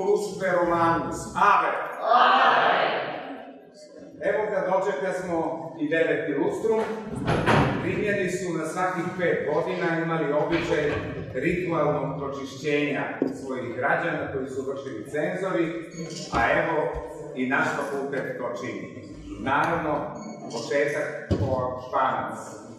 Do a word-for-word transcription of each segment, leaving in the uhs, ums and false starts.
populus per romanus. Ave! Evo ga, dočeka smo i deveti lustrum. Rimljani su na svakih pet godina imali običaj ritualnog pročišćenja svojih građana koji su vršili cenzori, a evo i naš fakultet to čini. Naravno, početak po Španac.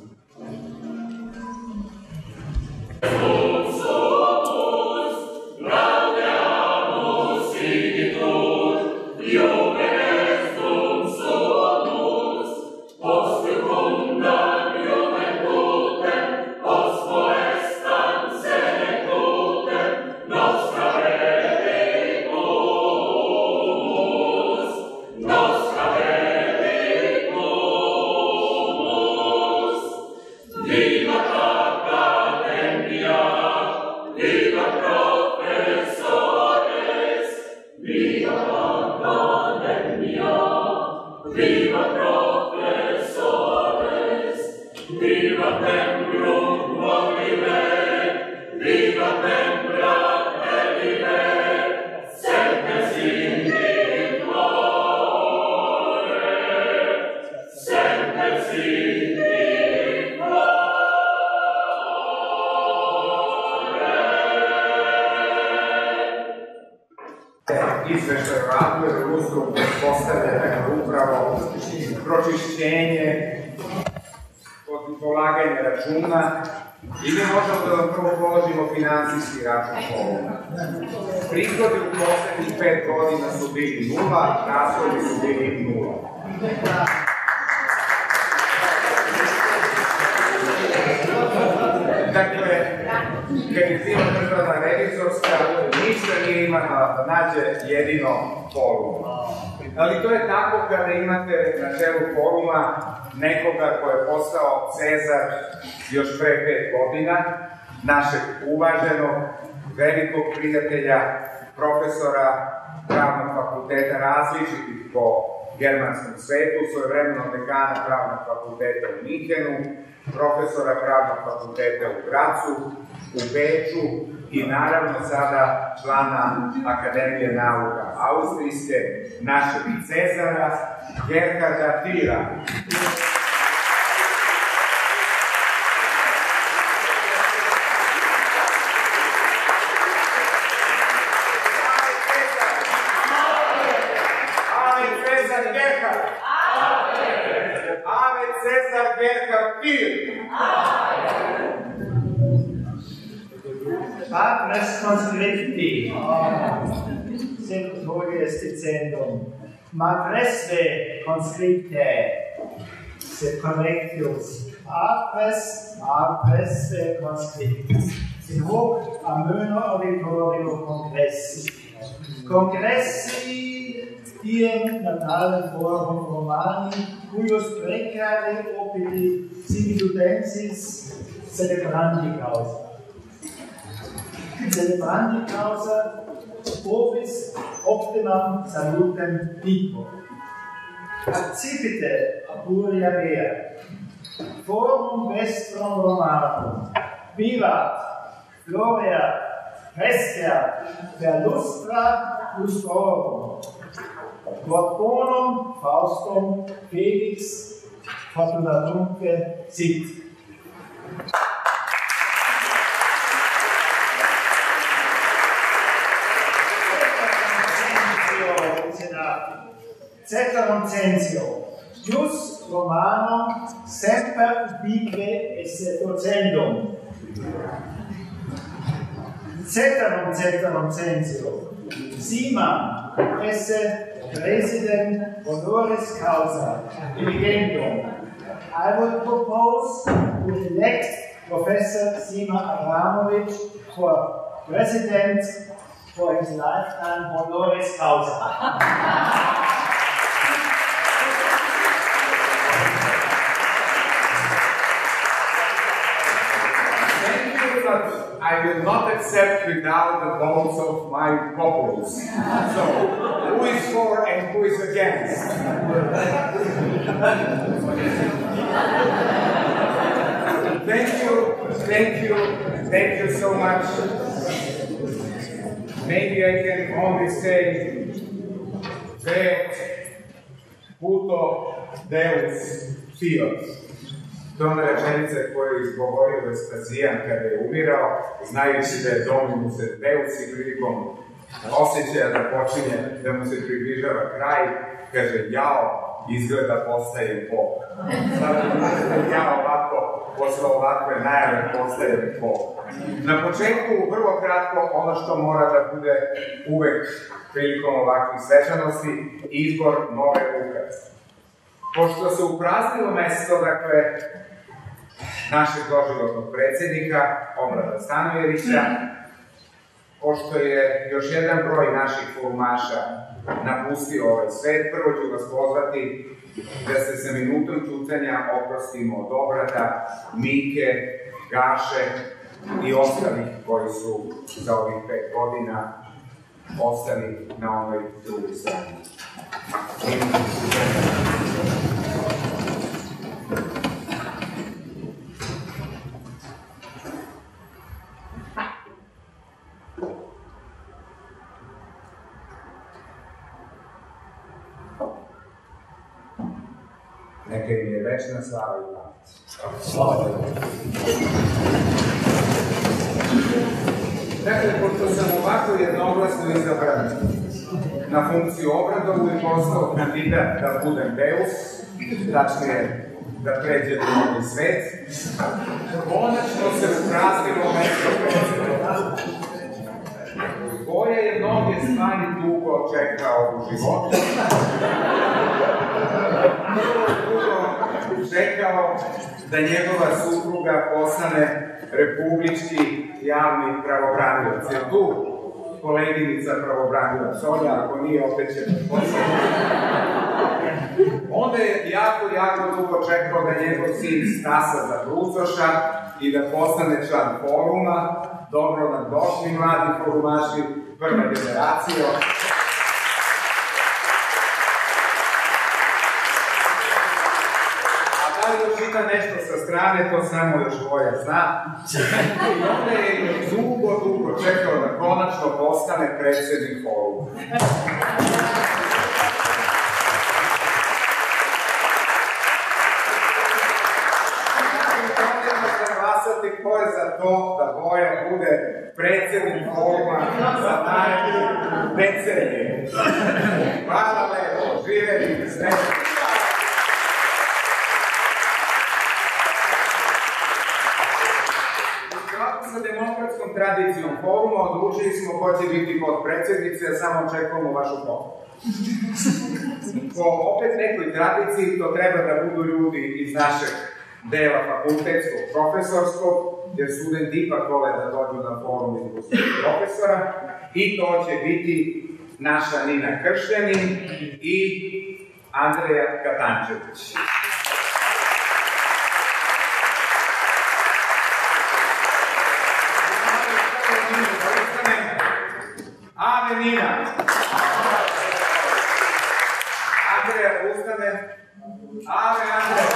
Izveštaj o radu je lustrum postavljeno upravo pročišćenje od polaganja računa i mi možemo da vam prvo položimo finansijski račun poluna. Prihodi u poslednjih pet godina su bili nula, rashodi su bili nula. Dakle, kad je bila državna revizorska, ništa nije imala da nađe jedino forum. Ali to je tako kada imate na čelu foruma nekoga ko je postao Cezar još pre pet godina, našeg uvaženog, velikog prijatelja, profesora pravnog fakulteta različitih po germanskom svetu, svojevremeno dekana pravnog fakulteta u Minhenu, profesora pravnog fakulteta u Gracu, u Beču i naravno sada člana Akademije nauka Austrijske, našeg Cezara, Gerharda Tira. Ave Cezar Gerhard! Ave Cezar Gerhard Tir! Patres conscripti, sed hodie dicendum, matresve conscripte, sed correctius, apres, apresve conscripti, in hoc amöno auditorio congressi. Congressi diem natale forum Romani, cuius precari opidi similitensis celebrandi causa. Celebrandi causa ovis optimam salutem dico. Accipite apuria mea, forum vestrum Romanum, vivat, gloria, cresceat, per lustra lustrorum, quod bonum Faustum Felix fortunatumque sit. Ceterum censio, jus Romanum semper vive esse docendum. Ceterum ceterum censio, simam esse president honoris causa diligentum. I will propose to elect Professor Sima Abramovich for president for his lifetime honoris causa. I will not accept without the votes of my populace. So, who is for and who is against? Thank you, thank you, thank you so much. maybe I can only say that puto deus fiat. To je ona rečenica koju je izgovorio Vespasijan kada je umirao, znajući da je Dominus et Deus i prilikom osjećaja da počinje, da mu se približava kraj, kaže, jao, izgleda postaje Bog. Sada vidite, ja ovako, posle ovakve najave postaje Bog. Na početku, vrlo kratko, ono što mora da bude uvek prilikom ovakvih svečanosti, izbor nove ukaze. Pošto se upraznilo mesto, dakle, našeg doživotnog predsjednika, Obrada Stanojevića, pošto je još jedan broj naših forumaša napustio ovaj svet, prvo ću vas pozvati da se sa minutom ćutanja oprostimo od Obrada, Mike, Gaše i ostalih koji su za ovih pet godina ostali na onoj drugoj strani. Neka im je večna slava i pamet. Slava. Dakle, pošto sam ovako jednoglasno izabran na funkciju Obradovu i postao kandidat da budem Deus, tačnije da pređe drugi svet, konačno se upraznilo mesto predsjednika. Koja je mnoge stvari dugo čekao u životu. Dugo čekao da njegova supruga postane republički javni pravobranilac. Je tu koleginica pravobranilac, Sonja, ako nije, opet će postati. Onda je jako, jako dugo čekao da njegov sin stasa za brucoša i da postane član foruma. Dobro nam došli, mladi forumaši, prva generacija. A da li još ima nešto sa strane, to samo još Voja zna. I onda je dugo, dugo čekao da konačno postane predsjednik foruma. Ko je za to da Voja bude predsjednik foruma za naredne decenije. Hvala lepo, živjeli sve. Sa demokratskom tradicijom foruma odlučili smo ko će biti podpredsjednice, a samo očekujemo vašu pomoć. Po opet nekoj tradiciji to treba da budu ljudi iz našeg dela fakultetskog, profesorskog, jer studenti ipak vole da dođu na forum iz profesora, i to će biti naša Nina Kršljanin i Andreja Katančević. Ave Nina! Andreja, ustane. Ave Andreja!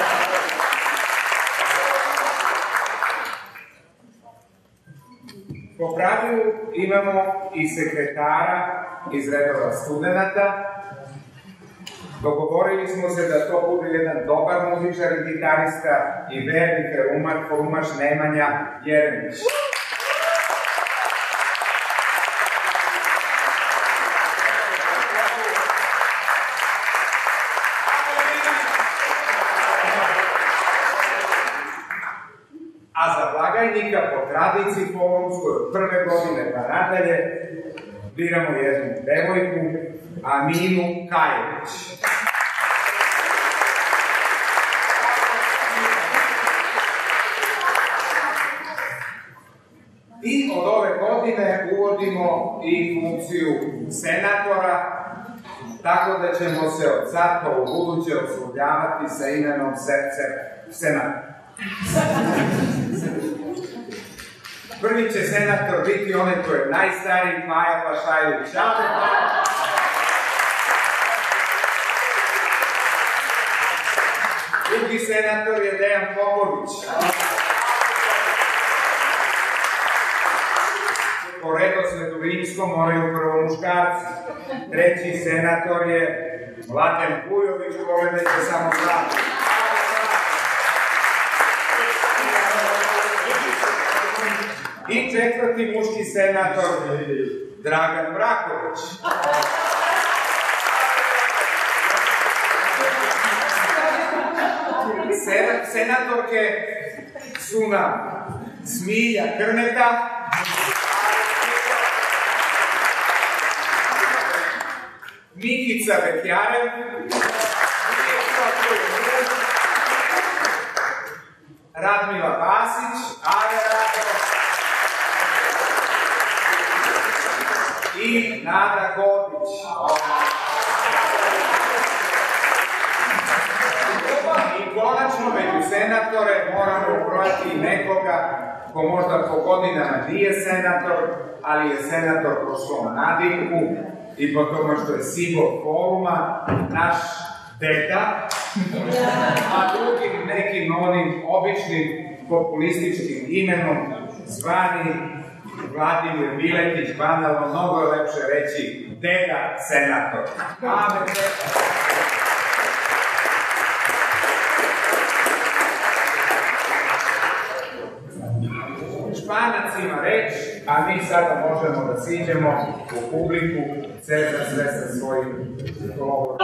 Po pravilu imamo i sekretara iz redova studenta. Dogovorili smo se da to bude jedan dobar muzičar i gitarista i verni forumaš Nemanja Jeremić. A za blagajnika po tradiciji forumskoj od prve godine pa nadalje biramo jednu devojku, Aminu Kajević. I od ove godine uvodimo i funkciju senatora, tako da ćemo se od sad pa u buduće oslovljavati sa imenom senator. Prvi će senator biti onaj koji je najstariji, Maja Pašajlić. Drugi senator je Dejan Popović. po redosledu rimskom moraju prvo muškarci. Treći senator je Mladen Vujović, pogledajte samo sad. I četvrti muški senator Dragan Braković. Senatorke su nam Smilja Krneta, Mikica Vetjarev, Radmila Basić, Ara Rado i Nada Gordić. I konačno među senatore moramo ubrojati nekoga ko možda po godinama nije senator, ali je senator po svom nadimku i po tome što je simbol foruma, naš deda, a drugim nekim onim običnim populističkim imenom zvani Vladimir Miletić, banalno, mnogo je lepše reći deda senator. Amen, deda. Španac ima reč, a mi sada možemo da siđemo u publiku, Cezar sve sa svojim govorom.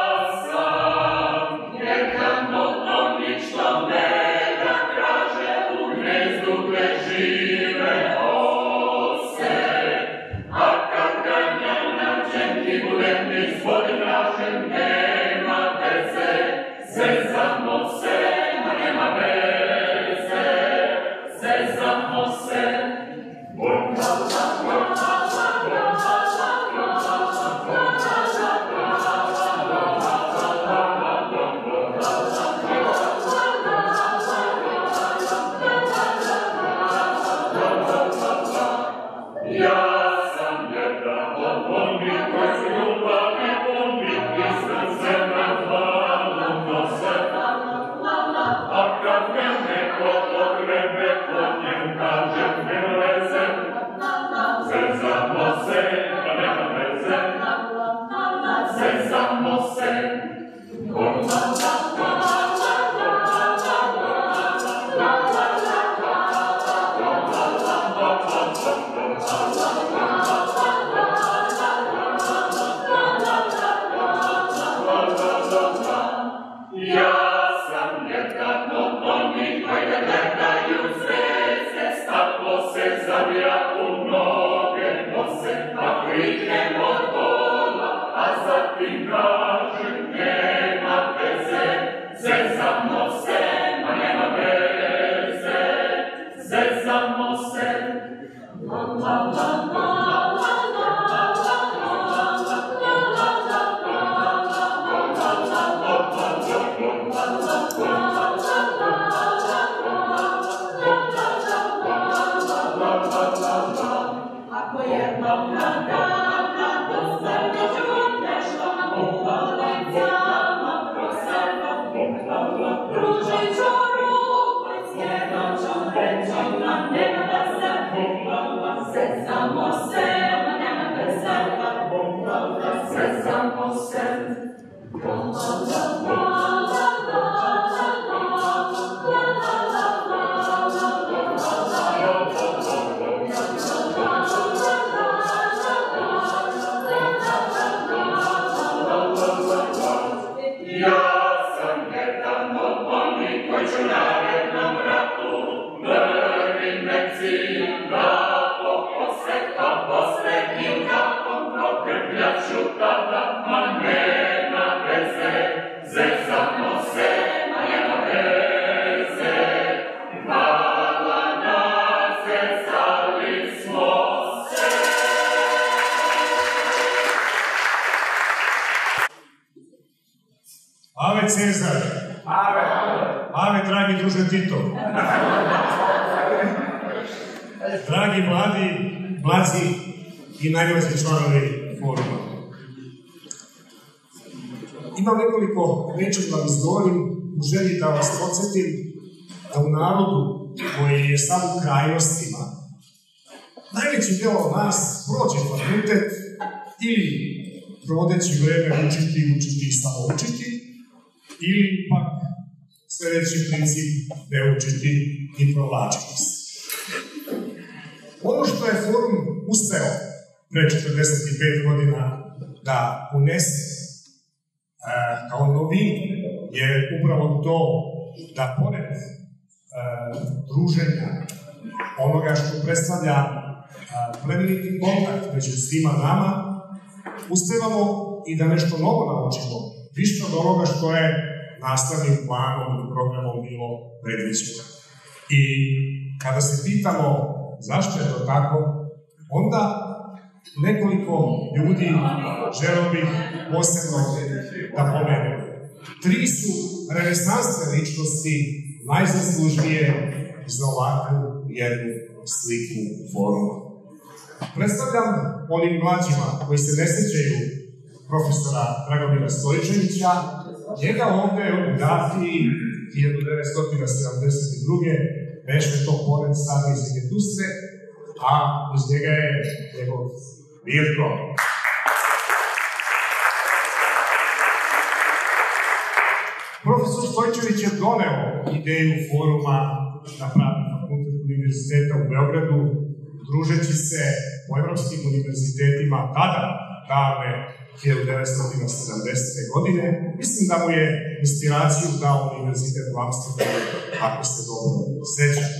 Ave Cezar! Ave! Ave, dragi druže Tito! Dragi mladi, mlaci i najmlađi članovi foruma. Imam nekoliko reči da vam izgovorim u želji da vas podsjetim da u narodu koji je sam u krajnostima najveći deo nas prođe fakultet ili provodeći vreme učiti, učiti i samo učiti, ili pak sljedeći princip ne učiti i provlačiti se. Ono što je forum uspeo pre četrdeset pet godina da unese e, kao novinu je upravo to da pored e, druženja, onoga što predstavlja e, plemeniti kontakt među svima nama, uspevamo i da nešto novo naučimo, više od onoga što je nastavnim planom i programom bilo predviđeno. I kada se pitamo zašto je to tako, onda nekoliko ljudi želeo bih posebno da pomenem. Tri su renesansne ličnosti najzaslužnije za ovakvu jednu sliku foruma. Predstavljam onim mlađima koji se ne sjećaju profesora Dragomira Stojičevića. Njega ovdje u Dafiji hiljadu devetsto sedamdeset druge beše to pored sada iz Egetustre, a iz njega je njegov Mirko. Profesor Stojičević je doneo ideju foruma na Pravni fakultet univerziteta u Beogradu, družeći se u evropskim univerzitetima tada, davne hiljadu devetsto sedamdesete godine. Mislim da mu je inspiraciju dao univerzitet u Amsterdamu, ako ste dobro sećate.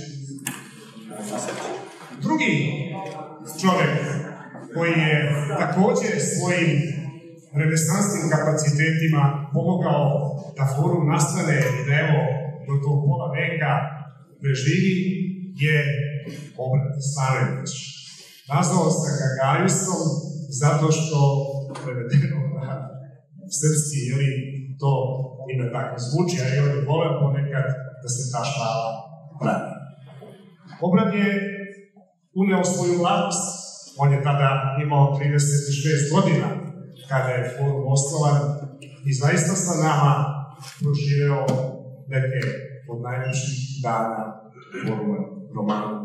Drugi čovjek koji je također svojim renesansnim kapacitetima pomogao da forum nastane i da evo do tog pola veka preživi je Obrat Stanojević. Nazvao sam ga Gajusom zato što prevedeno na srpski, ili to ime tako zvuči, a i oni vole ponekad da se ta šala pravi. Obrat je uneo svoju mladost. On je tada imao trideset šest godina kada je forum osnovan i zaista sa nama proživeo neke od najljepših dana foruma romana.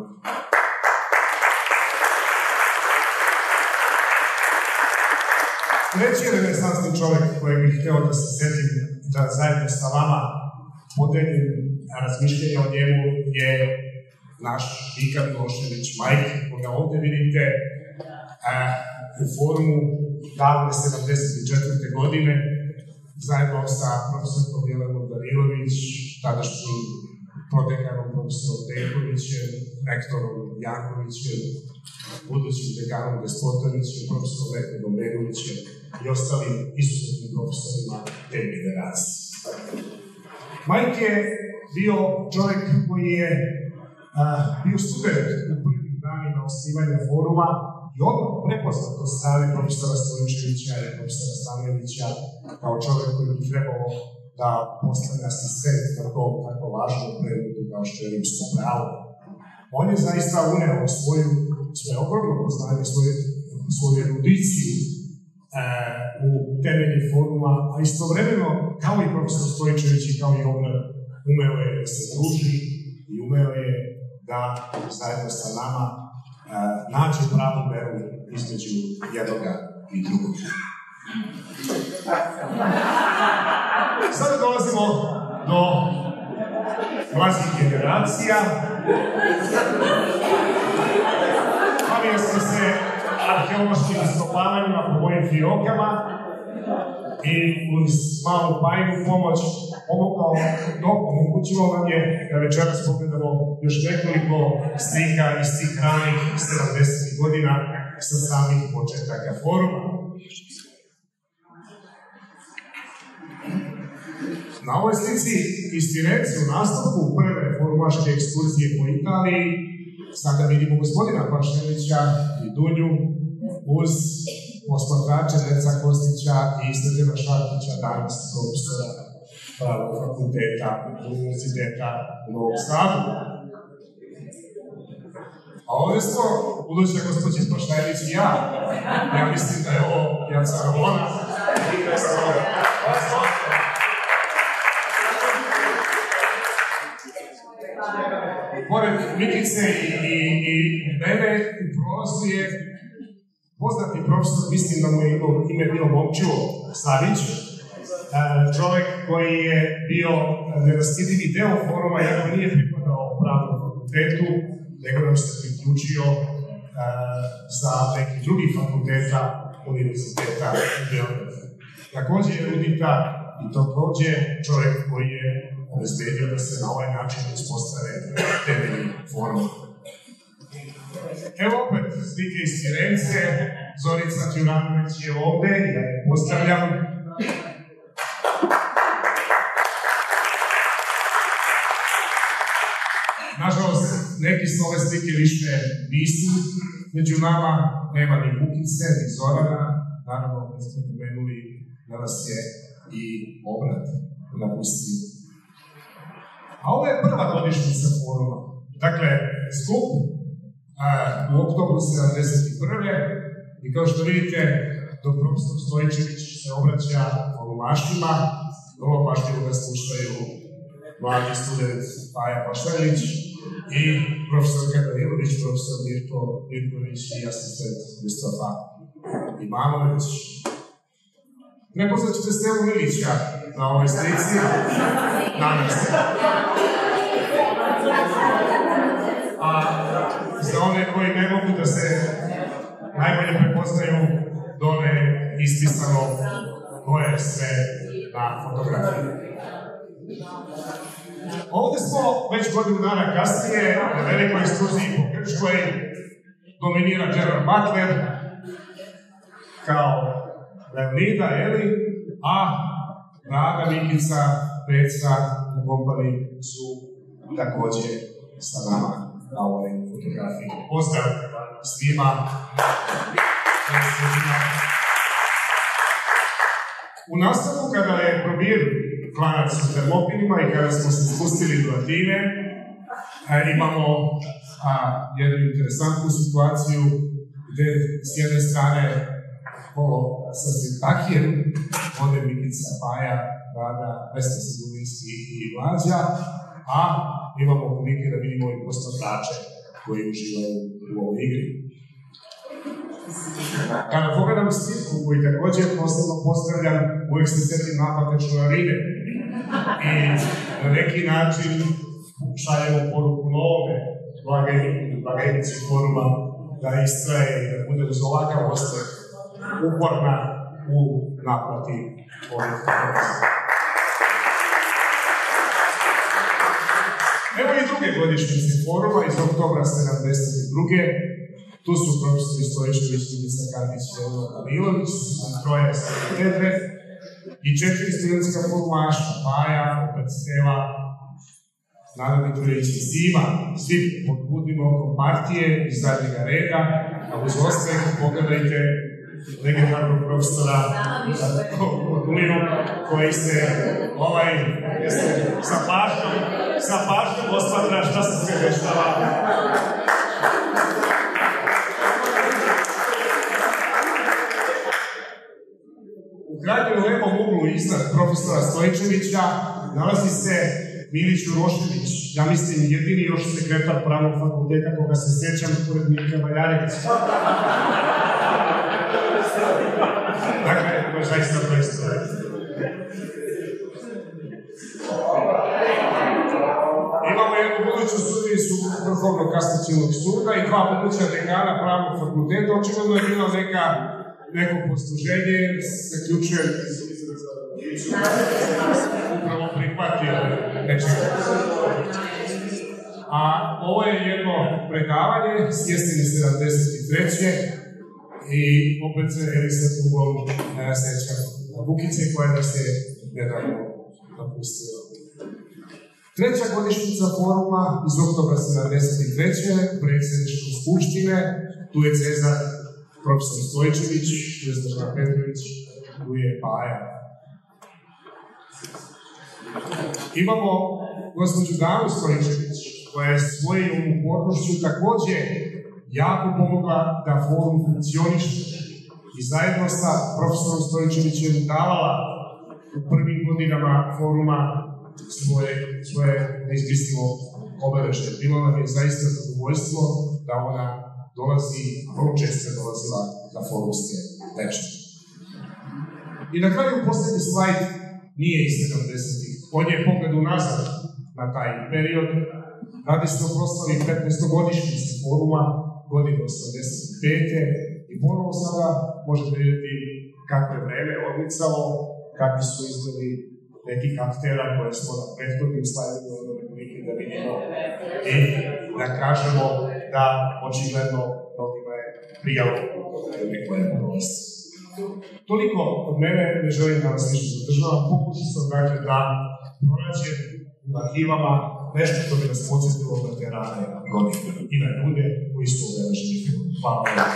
Treći renesansni čovjek koji bih htio da se sjetim, da zajedno sa vama podelim razmišljenje o njemu, je naš Vika Milošević Majk, koga ovdje vidite eh, u forumu davne sedamdeset četvrte godine, zajedno sa profesorom Jelenom Darilović, tadašnjim prodekanom profesorom Dejkovićem, rektorom Jankovićem, budućim dekanom Despotovićem, profesorom Rektorom Begovićem i ostalim izuzetnim profesorima te generacije. Majk je bio čovjek koji je a, bio student u prvim danima osnivanja foruma i odmah prepoznat od strane profesora Stojičevića i profesora Stanojevića kao čovjek koji bi trebalo da postane asistent na tom tako važnom predmetu kao što je rimsko pravo. On je zaista uneo svoju, svoje ogromno poznanje, svoju, svoju erudiciju e, u temelji foruma, a istovremeno, kao i profesor Stojičević i kao i Obrat, umeo je da se druži i umeo je da zajedno sa nama e, nađe pravu meru između jednoga i drugoga. Sada dolazimo do mlađih generacija. Bavio sam se arheološkim iskopavanjima po mojim fiokama i uz malu Pajinu pomoć pomogao, no, omogućilo nam je da večeras pogledamo još nekoliko slika iz tih ranih sedamdesetih godina sa samih početaka foruma. Na ovoj slici iz Firenze u nastavku prve forumaške ekskurzije po Italiji sada vidimo gospodina Paševića i Dunju uz posmatrače Deca Kostića i Srđana Šarkića, danas profesora Pravnog fakulteta Univerziteta u Novom Sadu. A ovdje smo, buduća gospođe Pašević i ja, ja mislim da je ovo Jaca Ramona i da se ovo pored Mikice i, i, i mene u prolazu je poznati profesor, mislim da mu je ime bio Momčilo Savić, čovjek koji je bio neraskidivi deo foruma, iako nije pripadao pravnom fakultetu, nego nam se priključio sa nekih drugih fakulteta univerziteta u Beogradu. Također je Rudita, i to prođe, čovjek koji je obezbedio da se na ovaj način uspostave temelji foruma. Evo opet slike iz Firence, Zorica Đuranović je ovde, ja je pozdravljam. Nažalost, neki s ove slike više nisu među nama, nema ni Vukice, ni Zorana, naravno, kad smo pomenuli da nas je i obrat napustio. A ovo je prva godišnjica foruma. Dakle, skup u oktobru sedamdeset prve i kao što vidite, dok profesor Stojičević se obraća forumaštima, vrlo pažljivo ga slušaju mladi student Paja Pašalić i profesor Katarilović, profesor Mirko Mirković i asistent Mustafa Imanović. Nepoznat ćete Stevu Milića na ovoj slici, nadam se. A za one koji ne mogu da se najbolje prepoznaju, dole je ispisano ko je sve na fotografiji. Ovdje smo već godinu dana kasnije, na velikoj ekskurziji po Grčkoj, dominira Gerard Butler kao Leonida, jeli? A Rada, Mikica, Peca i kompani su također sa nama na ovoj fotografiji. Pozdrav svima. U nastavku, kada je probir klanac u Termopilima i kada smo se spustili do Atine, imamo a, jednu interesantnu situaciju gde s jedne strane polo sa Sirtakijem, ovdje Mikica, Paja, Rada, Vesna Sigurninski i Mlađa, a imamo prilike da vidimo i posmatrače koji uživaju u ovoj igri. Kada pogledam slitku koji također posebno pozdravljam, uvijek se setim naplate članarine i na neki način šaljemo poruku novome blagajnici foruma da istraje i da bude uz ovakav ostaj uporna u naplati ovih poreza. Evo i druge godišnjice foruma iz oktobra sedamdeset druge. Tu su profesori Stojičević, Ljubica Kandić i Elena Danilović, troje sa katedre i četiri studentska forumaša, Paja, opet Steva, Nada Mitrović i Sima, svi pod budnim okom partije iz zadnjega reda, a uz ostajeg pogledajte legendarnog profesora Kulinu, koji se ovaj, jeste, sa pažnjom, sa pažnjom osmatra šta se sve dešava. U krajnjem levom uglu iznad profesora Stojičevića nalazi se Milić Urošević, ja mislim jedini još sekretar pravnog fakulteta koga se sjećam pored Milka Valjarevića. Dakle, to je zaista predstavlja. Imamo jednu buduću sudiju Vrhovnog kasacionog suda i dva buduća dekana pravnog fakulteta. Očigledno je bilo neka, neko posluženje, zaključujem upravo prihvatio nečega. A ovo je jedno predavanje s jeseni sedamdeset treće i opet se Elisa Tugom seća Vukice koja nas je nedavno napustila. Treća godišnjica foruma iz oktobra sedamdeset treće predsjedništvo skupštine, tu je Cezar profesor Stojičević, Vesna Petrović, tu je Paja. Imamo gospođu Danu Stojičević, koja je svojom upornošću također jako pomogla da forum funkcioniše i zajedno sa profesorom Stojičevićem davala u prvim godinama foruma svoje, svoje neizbrisno obeležje. Bilo nam je zaista zadovoljstvo da ona dolazi, vrlo često je dolazila na forumske večeri. I na kraju posljednji slajd nije iz sedamdesetih. On je pogled unazad na taj period. Radi se o proslavi petnaestogodišnjice foruma godine osamdeset pete i ponovo sada možete vidjeti kako je vreme odmicalo, kakvi su izgledi nekih aktera koje smo na prethodnim slajdima odnosno prilike da vidimo i da kažemo da očigledno mnogima je prijalo neko je ponovnost. Toliko od mene, ne želim da vas ništa zadržavam, pokušao sam dakle da pronađem u arhivama nešto što bi nas podsjetilo na te rane godine i na ljude koji su obeleženi. Hvala vam.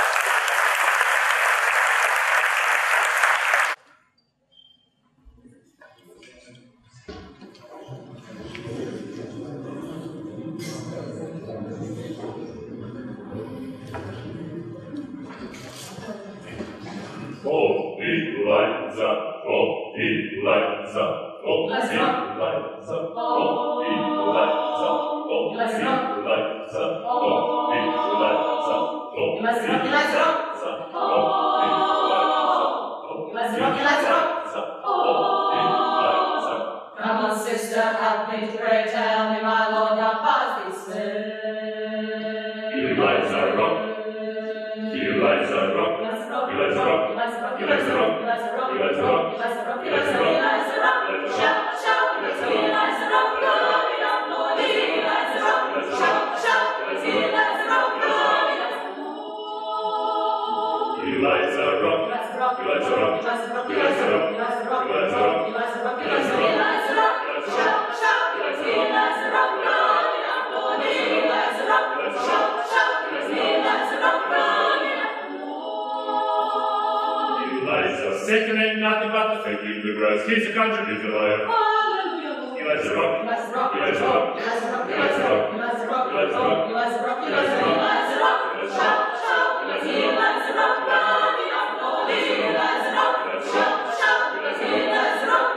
He's a country, he's a liar. He likes to rock. He likes to rock. He likes to rock. He likes to rock. He likes to rock. He likes to rock. He likes to rock. He likes to rock. He likes to rock. He likes to rock. Shout, shout. He likes to rock. He likes to rock. Shout, shout. He likes to rock.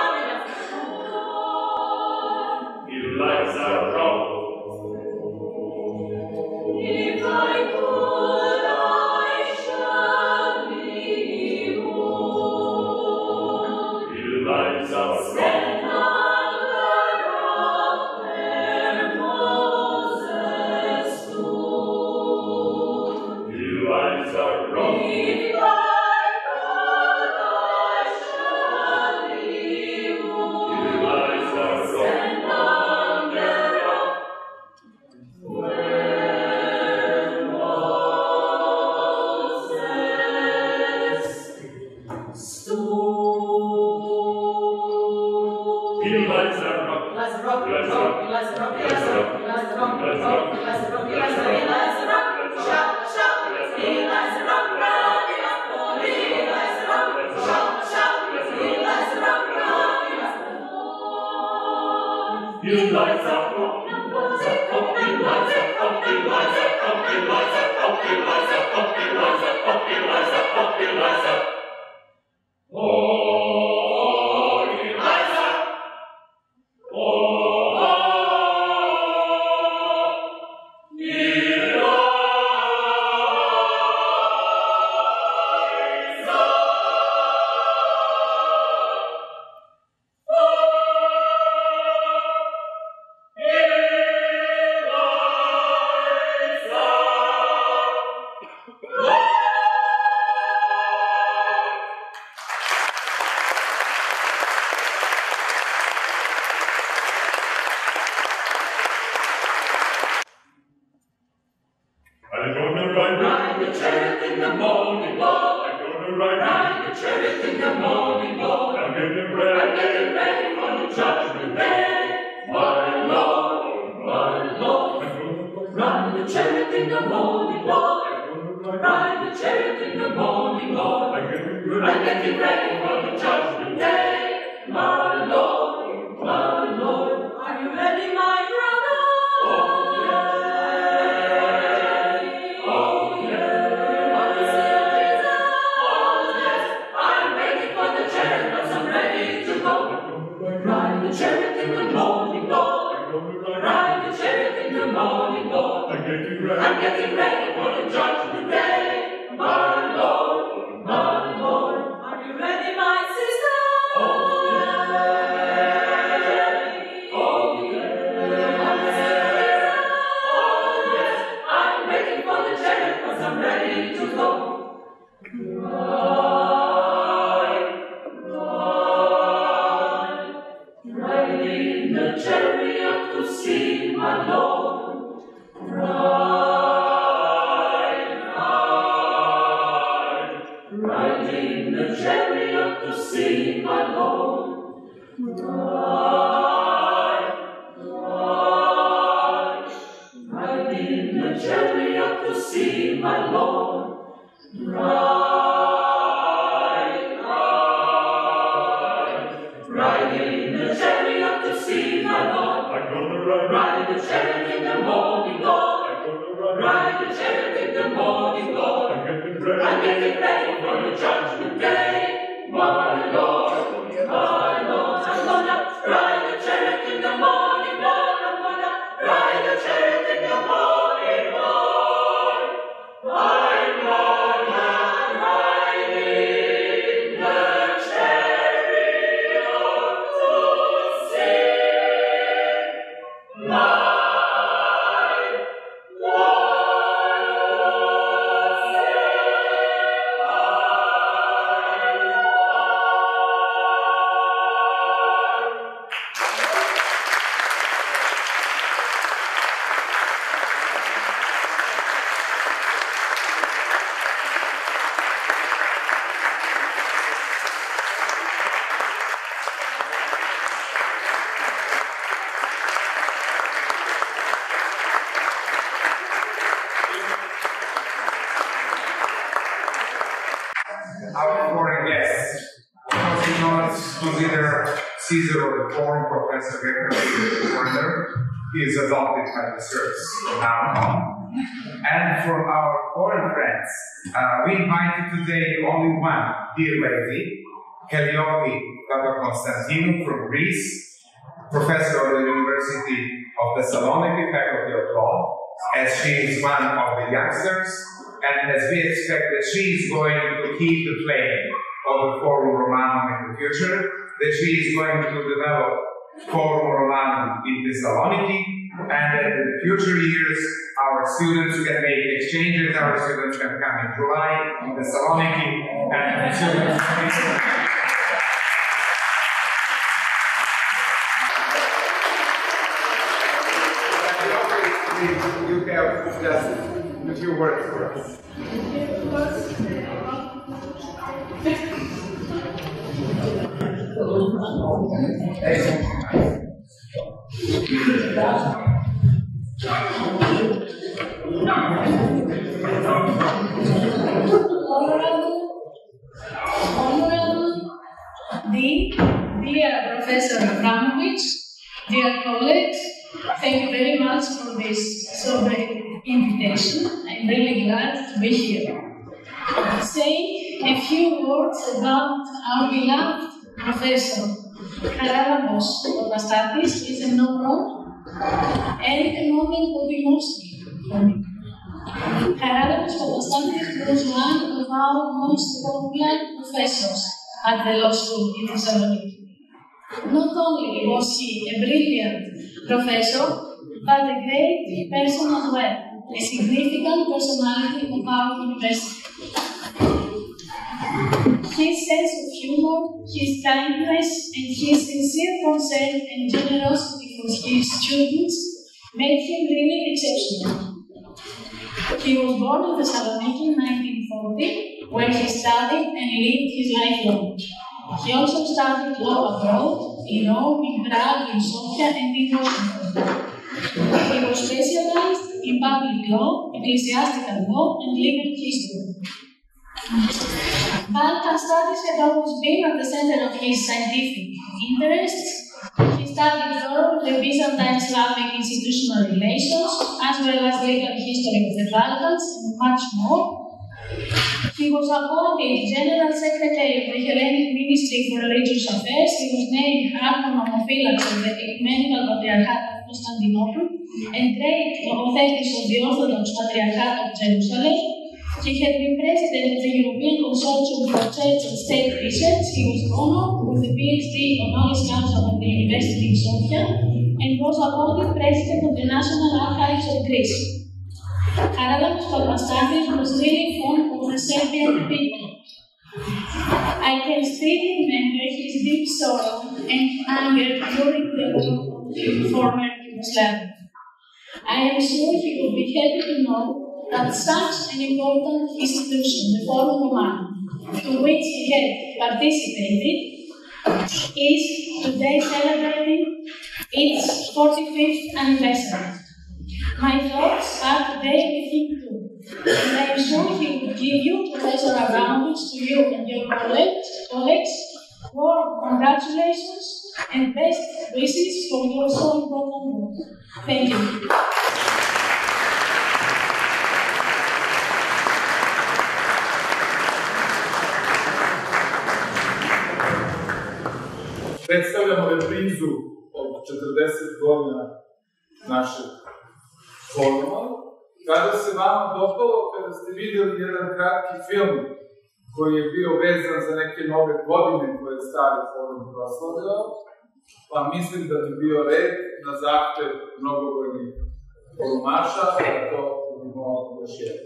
He likes to rock. If I could, I shall be more. He likes to rock. Ride the chariot in the morning, Lord. Ride getting ready. I'm getting ready for the judgment day. My Lord, my Lord. Are you ready, my sister? Oh, yeah. Oh, yeah. Oh, yes. I'm waiting for the chariot because I'm ready to go. Ride, ride, ride in the chariot to see my Lord. Ride, ride, ride in the chariot to see my Lord. Ride, ride, ride in the chariot to see my Lord. Ride, ride, ride in the chariot to see my Lord. I'm gonna ride, ride the chariot in the morning, Lord. I'm gonna ride, ride the chariot in the morning, Lord. I'm getting ready, I'm getting ready for the judgment day. My Lord, my Lord, I'm gonna ride the chariot in the morning, Lord. I'm gonna ride the chariot in the morning, Lord. I'm gonna ride in the chariot to see my Our foreign guest was not considered Caesar of the foreign professor foreigner. He is adopted by the church now. And for our foreign friends, uh, we invited today only one dear lady, Kalliopi Papakonstantinou from Greece, professor of the University of Thessaloniki Faculty of Law, as she is one of the youngsters. And as we expect that she is going to keep the flame of the Forum Romanum in the future, that she is going to develop Forum Romanum in Thessaloniki, and that in the future years our students can make exchanges, our students can come in July in Thessaloniki, and the students you have just a few words for us. Honorable Dean, dear Professor Abramovich, dear colleagues, thank you very much for this sober invitation. I'm really glad to be here. Saying a few words about our beloved Professor Charalambos Papastathis is an honor and a moment of emotion for me. Charalambos Papastathis was one of our most popular professors at the law school in Thessaloniki. Not only was he a brilliant professor, but a great person as well, a significant personality of our university. His sense of humor, his kindness, and his sincere concern and generosity for his students made him really exceptional. He was born in Thessaloniki in nineteen forty, where he studied and lived his life long. He also studied law abroad, in Rome, in Prague, in Sofia, and in Washington. He was specialized in public law, ecclesiastical law, and legal history. Balkan studies had always been at the center of his scientific interests. He studied thoroughly Byzantine Slavic institutional relations, as well as legal history of the Balkans, and much more. He was appointed General Secretary of the Hellenic Ministry for Religious Affairs. He was named Archon Homophylax of the Ecumenical Patriarchate of Constantinople and great authorities of the Orthodox Patriarchate of Jerusalem. He had been president of the European Consortium for Church and State Research. He was honored with a PhD honoris causa at the University of Sofia and was appointed president of the National Archives of Greece. Charalampos Papastathis was really fond of the Serbian people. I can still remember his deep sorrow and anger during the war in former Yugoslavia. I am sure he would be happy to know that such an important institution, the Forum Romanum, to which he had participated, is today celebrating its forty-fifth anniversary. My thoughts are today with him too, and I am sure he will give you, Professor Abramovich, to you and your colleagues, colleagues warm congratulations and best wishes for your so important work. Thank you. Predstavljamo reprizu od četrdeset godina našeg foruma. Kada se vama dopalo, kada ste vidjeli jedan kratki film koji je bio vezan za neke nove godine koje je stari forum proslavljao, pa mislim da bi bio red na zahtev mnogobrojnih forumaša, da to vidimo još jedno.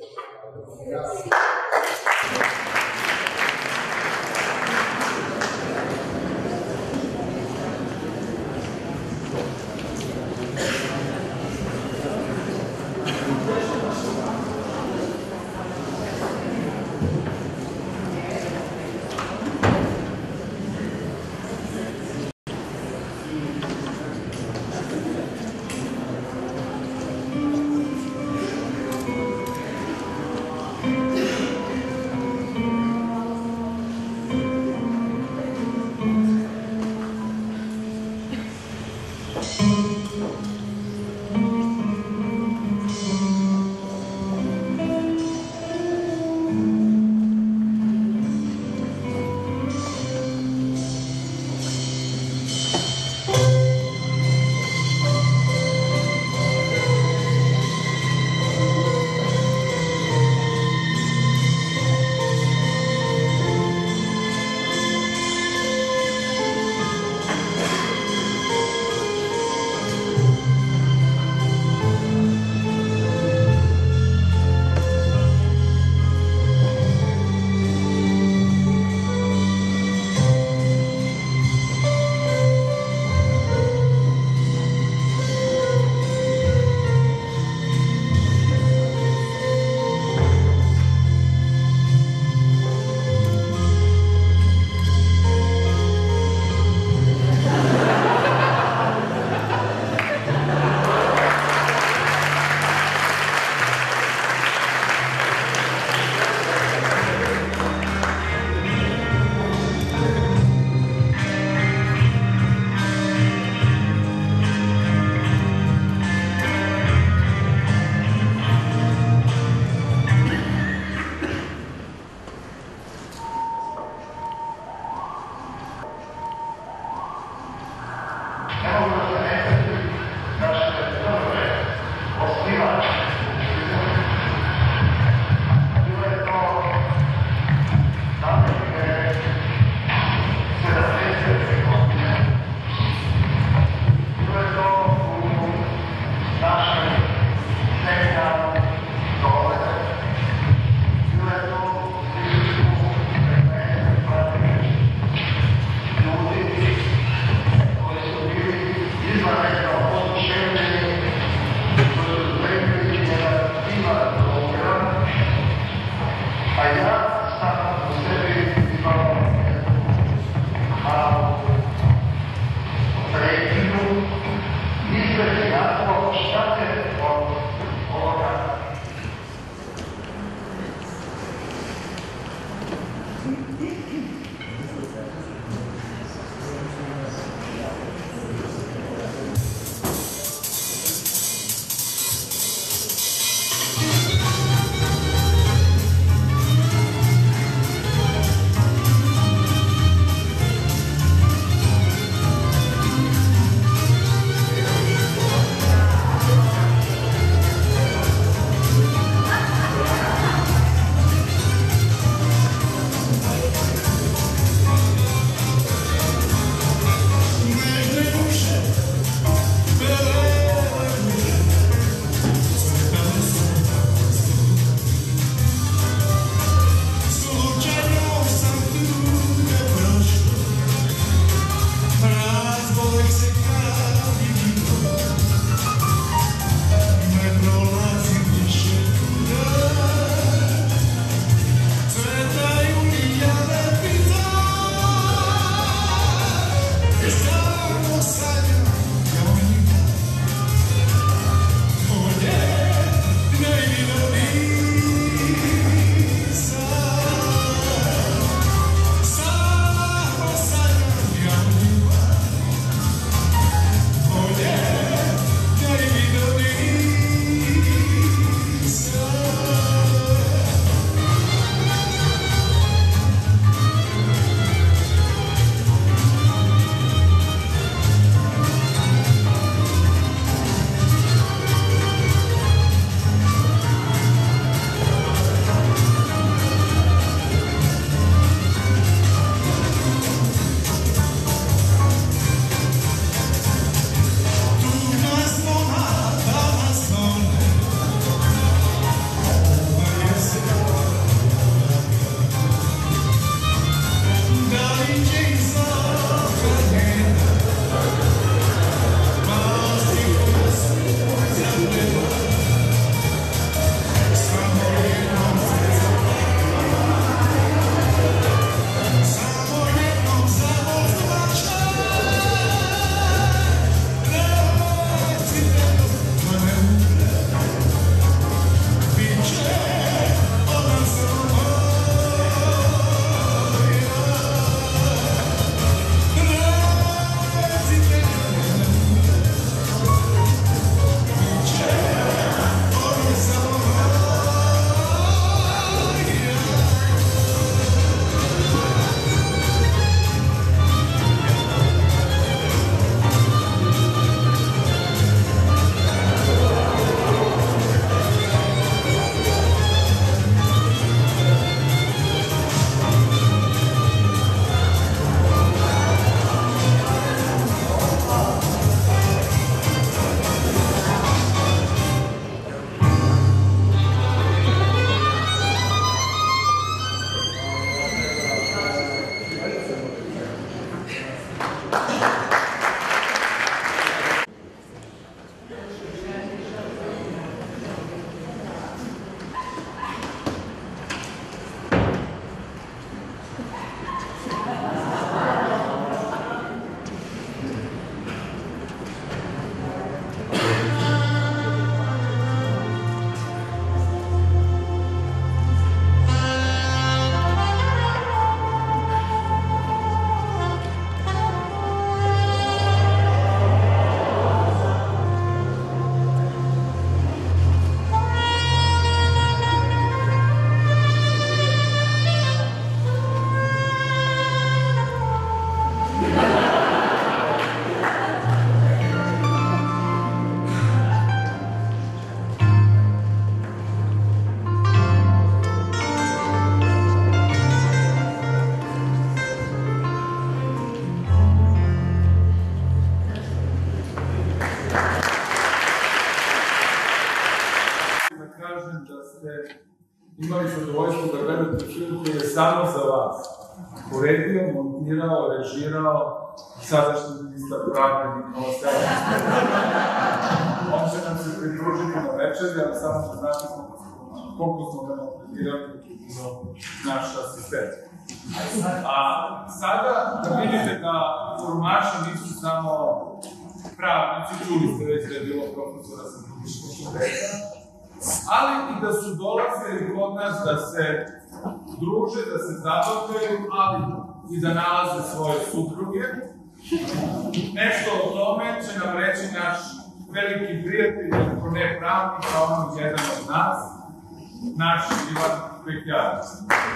je samo za vas uredio, montirao, režirao sadašnji ministar pravde Nikola Selaković. On će nam se pridružiti na večeri, ali samo da znate koliko smo ga montirali do naš asistent. A sada da vidite da formaši nisu samo pravnici, čuli ste već da je bilo profesora sa političkog fakulteta, ali i da su dolazili kod nas da se druže, da se zabavljaju, ali i da nalaze svoje supruge. Nešto o tome će nam reći naš veliki prijatelj, ako ne pravnik, a on jedan od nas, naš Ivan Pekjarac.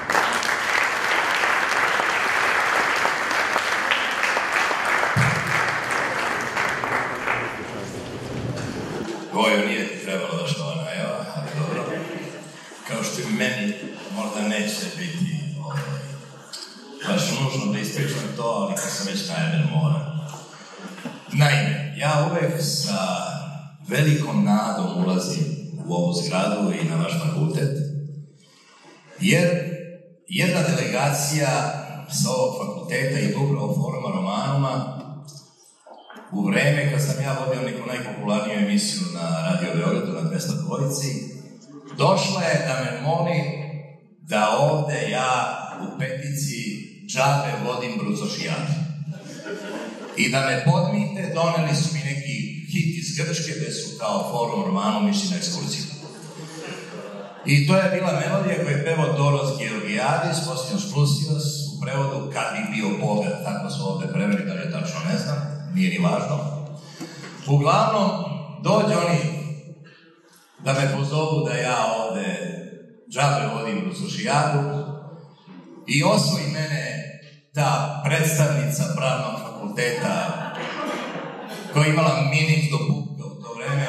Goju nije trebalo da što ona, evo, ali dobro. Kao što i meni možda neće biti ovaj, baš nužno da ispričam to, ali kad sam već najavljen moram. Naime, ja uvek sa velikom nadom ulazim u ovu zgradu i na vaš fakultet, jer jedna delegacija sa ovog fakulteta i upravo foruma Romanuma u vreme kad sam ja vodio neku najpopularniju emisiju na Radio Beogradu na dvesta dvojici, došla je da me moli da ovde ja u petici džabe vodim brucošijadu. I da me podmite, doneli su mi neki hit iz Grčke gde su kao forum Romanum išli na ekskurziju. I to je bila melodija koju je pevao Doros Georgijadis, Posljednjoš Plusios, u prevodu Kad bi bio bogat, tako su ovde preveli, da je tačno ne znam, nije ni važno. Uglavnom, dođe oni da me pozovu da ja ovde džabe vodim brucošijadu i osvoji mene ta predstavnica pravnog fakulteta koja je imala minić do pupka u to vreme.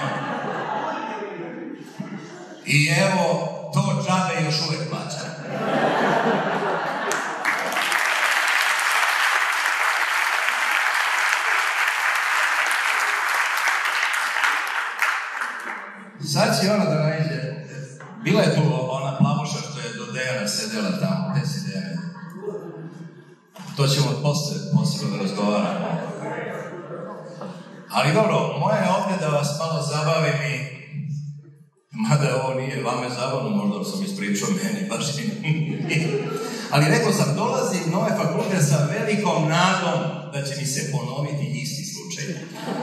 I evo, to džabe još uvek plaća. Sad će ona da nađe. Bila je tu ona plavuša što je do Dejana sedela tamo, gde si Dejana? To ćemo posle, posle da razgovaramo. Ali dobro, moje je ovdje da vas malo zabavim i... Mada ovo nije vame zabavno, možda sam ispričao meni, baš i... Ali rekao sam, dolazim na ovaj fakultet sa velikom nadom da će mi se ponoviti isti slučaj.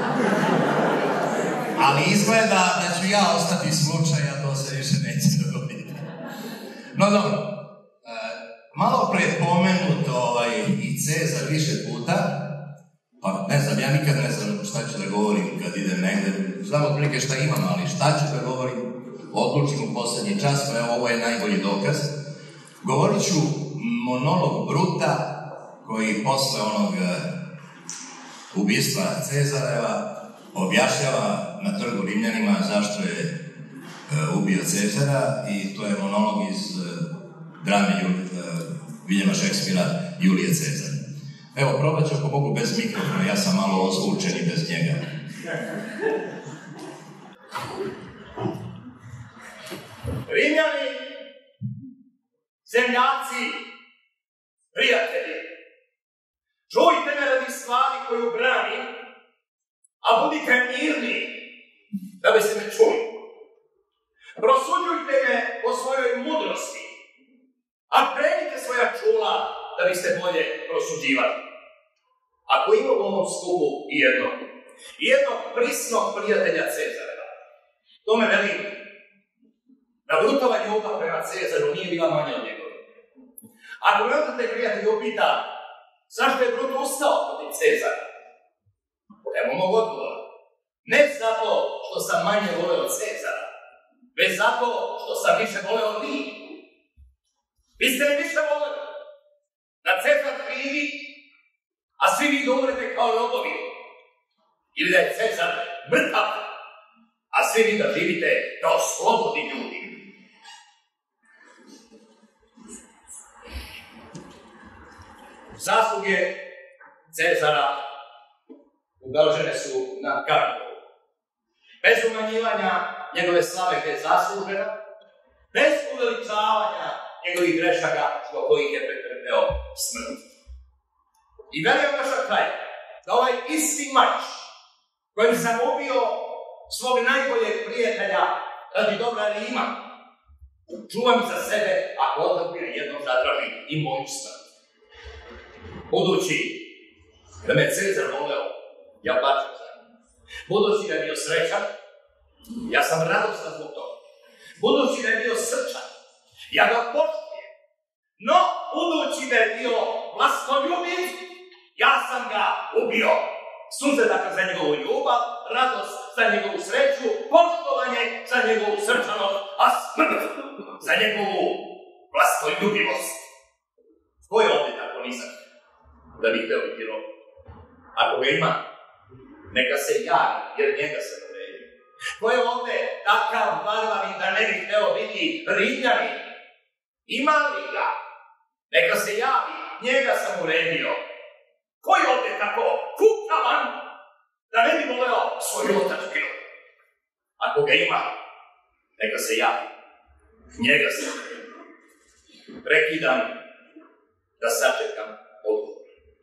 Ali izgleda da ću ja ostati slučaj, a to se više neće dogoditi. No dobro, malo pre je pomenut ovaj, i Cezar više puta, pa ne znam, ja nikad ne znam šta ću da govorim kad idem negde, znam otprilike šta imam, ali šta ću da govorim, odlučim u poslednji čas, pa evo, ovo je najbolji dokaz. Govorit ću monolog Bruta, koji posle onog ubistva Cezareva objašnjava na trgu Rimljanima zašto je ubio Cezara, i to je monolog iz drame Viljama Šekspira Julije Cezar. Evo, probat ću ako mogu bez mikrofona, ja sam malo ozvučen i bez njega. Rimljani, zemljaci, prijatelji, čujte me radi stvari koju branim, a budite mirni da biste me čuli. Prosuđujte me po svojoj mudrosti, a krenite svoja čula da biste bolje prosuđivali. Ako imamo u ovom skupu i jednog, jednog prisnog prijatelja Cezareva, to me velim da Brutova ljubav prema Cezaru nije bila manja od njegove. Ako me onda taj prijatelj upita zašto je Brut ustao protiv Cezara, evo mog odgovora. Ne zato što sam manje voleo Cezara, već zato što sam više voleo vi. Vi ste mi više voleli da Cezar krivi, a svi vi da umrete kao robovi. Ili da je Cezar mrtav, a svi vi da živite kao slobodni ljudi. Zasluge Cezara ubeležene su na Karlovu. Bez umanjivanja njegove slave gde je zaslužena, bez uveličavanja njegovih grešaka zbog kojih je pretrpeo smrt. I velim još na kraju, da ovaj isti mač kojim sam ubio svog najboljeg prijatelja radi dobra Rima, čuvam za sebe ako odabire jednom zatraži i moju smrt. Budući da me Cezar voleo, ja plačem za njim. Budući da je bio srećan, ja sam radostan zbog toga. Budući da je bio srčan, ja ga poštujem. No, budući da je bio vlastoljubiv, ja sam ga ubio. Suze dakle za njegovu ljubav, radost za njegovu sreću, poštovanje za njegovu srčanost, a smrt za njegovu vlastoljubivost. Ko je ovdje tako nizak da bih htio biti rob? Ako ga ima, neka se javi, jer njega se uredio. Ko je ovdje takav varvarin da ne bih htio biti Rimljanin? Ima li ga? Neka se javi, njega sam uredio. Ko je ovdje tako kukavan da ne bi voleo svoju otačbinu? Ako ga ima, neka se javi, njega sam uredio. Prekidam da sačekam odgovor.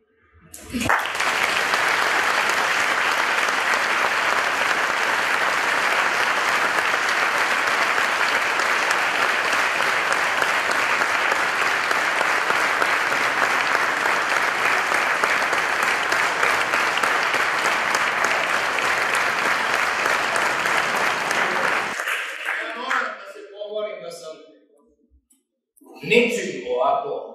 Ničim ovako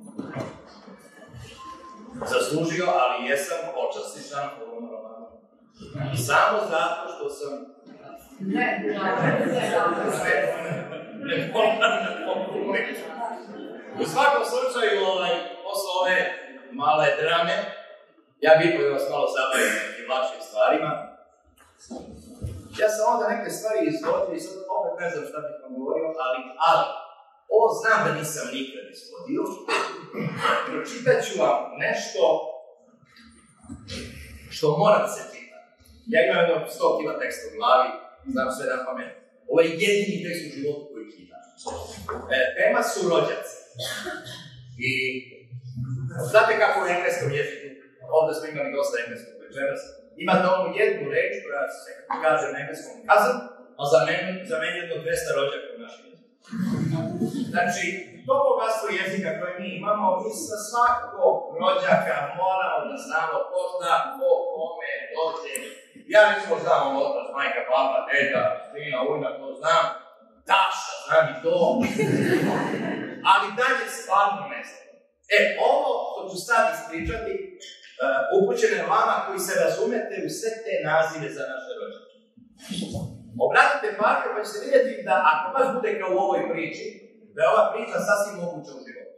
zaslužio, ali jesam počastišan ovom romanu. Samo zato što sam... Ne, ne, u svakom slučaju, ovaj, posle ove male drame, ja bih koji vas malo zabavim nekim lakšim stvarima. Ja sam onda neke stvari izvodio i sad opet ne znam šta bih vam govorio, ali, ali, ovo znam da nisam nikad izvodio. Pročitat ću vam nešto što moram se čitati. Ja imam jedno sto kila teksta u glavi, znam sve na pamet. Ovo je jedini tekst u životu koji čitam. E, tema su rođaci. I znate kako u engleskom jeziku, ovdje smo imali dosta engleskog večeras, imate onu jednu reč koja se kaže na engleskom cousin, a za mene, za mene jedno dvesta rođaka u našem jeziku. Znači, to bogatstvo jezika koje mi imamo, mi sa svakog rođaka moramo da znamo ko zna, ko, kome, dođe. Ja recimo znam ovo otac, majka, baba, deda, strina, ujna, to znam. Taša, znam i to. Ali dalje stvarno ne znam. E, ovo što ću sad ispričati, uh, upućene vama koji se razumete u sve te nazive za naše rođake. Obratite pažnju pa ćete vidjeti da ako baš bude kao u ovoj priči, da je ova priča sasvim moguća u životu.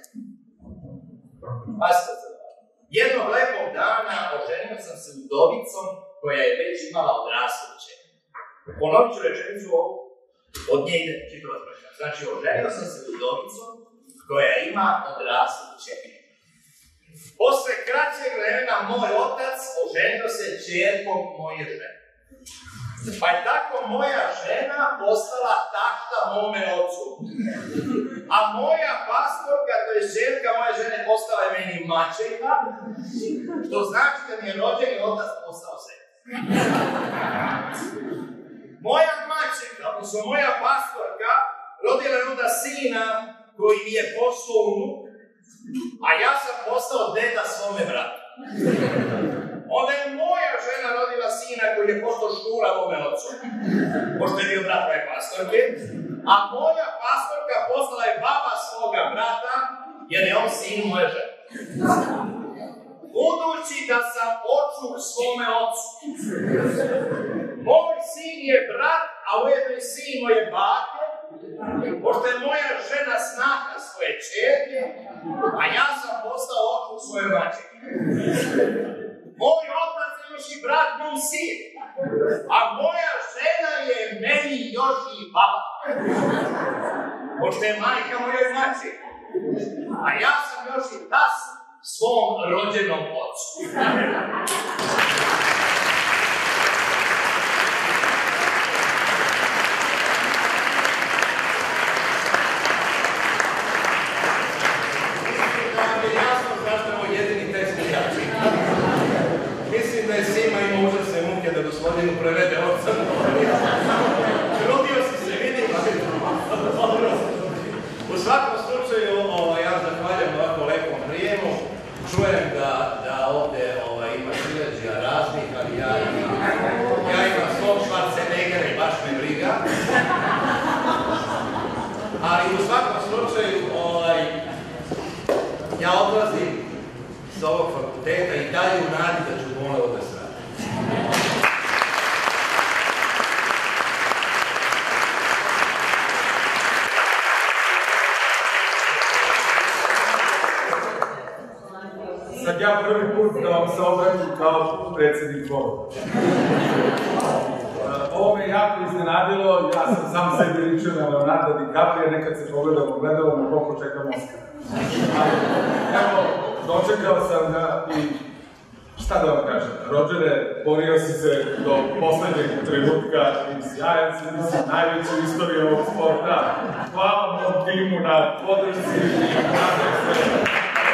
Pazite se. Jednog lepog dana oženio sam se udovicom koja je već imala odraslu kćer. Ponovit ću rečenicu ovu, od nje ide čitava zbrka. Znači, oženio sam se udovicom koja ima odraslu kćer. Posle kraćeg vremena moj otac oženio se kćerkom moje žene. Pa je tako moja žena postala tašta mome ocu. A moja pastorka, to je žerka moje žene, postala je meni mačejka, što znači da mi je rođeni otac postao se. Moja mačejka, odnosno moja pastorka, rodila je onda sina koji mi je postao unuk, a ja sam postao deda svome bratu. Onda je moja žena rodila sina koji je postao šura mome ocu, pošto je bio brat moje pastorke, a moja pastorka postala je baba svoga brata, jer je on sin moje žene. Budući da sam očuk svome ocu, moj sin je brat, a ujedno je sin moje bake, pošto je moja žena snaha svoje čerke, a ja sam postao očuk svoje mačke. Moj otac je još i brat moj sin, a moja žena je meni još i baba. Pošto je majka mojoj mači, a ja sam još i tas svom rođenom ocu. godinu prevede od sam. Trudio si se, vidim, u svakom slučaju, ja zahvaljam ovako lepom prijemu, čujem da ovde ima sileđija raznih, ali ja imam svog Schwarzeneggera i baš me briga. Ali u svakom slučaju, ja odlazim s ovog fakulteta i dalje u nadi da ću ponovo da se radim. Sad ja prvi put da vam se obratim kao predsjednik foruma. Ovo me jako iznenadilo, ja sam sam sebi ličio na Leonardo DiCaprio, nekad se pogledam u gledalo na koliko čekam Oscar. Evo, dočekao sam ga i šta da vam kažem, Rodžere, borio si se do poslednjeg trenutka i sjajan si, mislim, najveći u istoriji ovog sporta. Hvala mom timu na podršci i nadam se.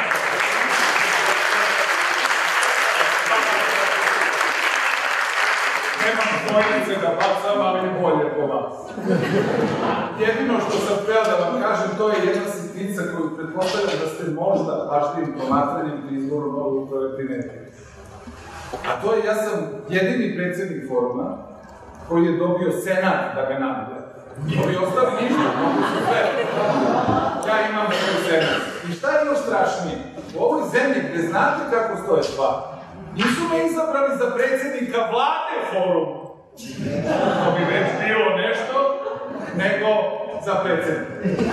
Nemam dvojnice da bacam, ali bolje po vas. Jedino što sam htio da vam kažem, to je jedna sitnica koju pretpostavljam da ste možda pažljivim promatranjem pri izboru novog primetili. A to je, ja sam jedini predsjednik foruma koji je dobio senat da me nabije. Ovi ostali ništa, mogu su sve. Ja imam svoj senat. I šta je još strašnije? U ovoj zemlji gde znate kako stoje stvar, nisu me izabrali za predsjednika vlade foruma. To bi već bilo nešto, nego za predsjednika.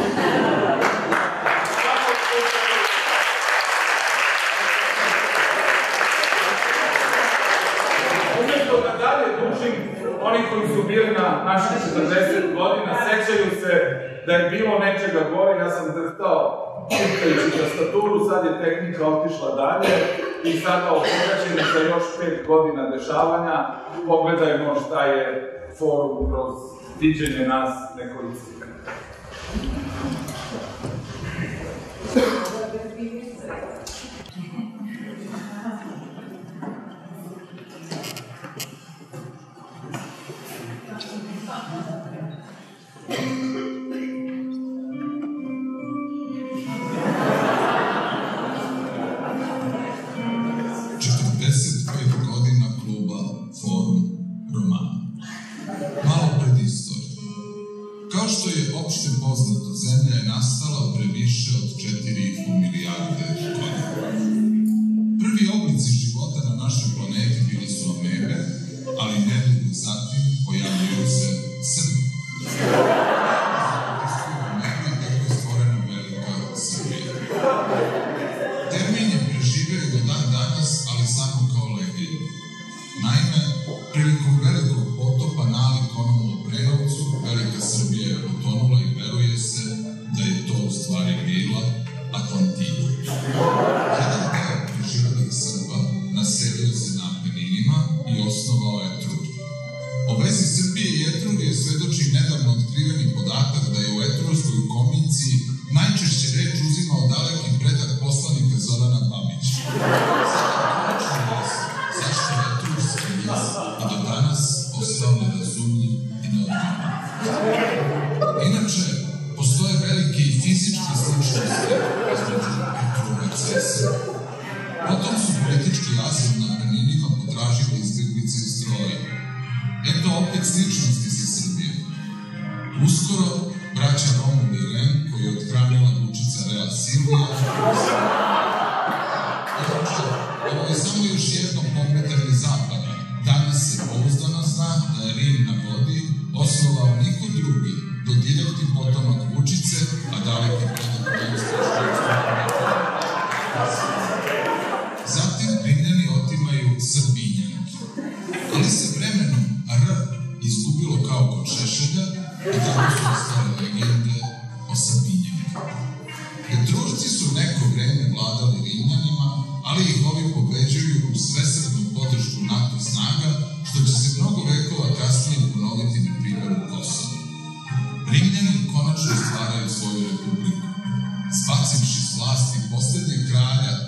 Umjesto da dalje dužim, oni koji su bili na naših četrdeset godina, sećaju se da je bilo nečega gore, ja sam drhtao čitajući tastaturu, sad je tehnika otišla dalje i sada oporećeni za još pet godina dešavanja, pogledajmo šta je forum kroz viđenje nas nekolicika.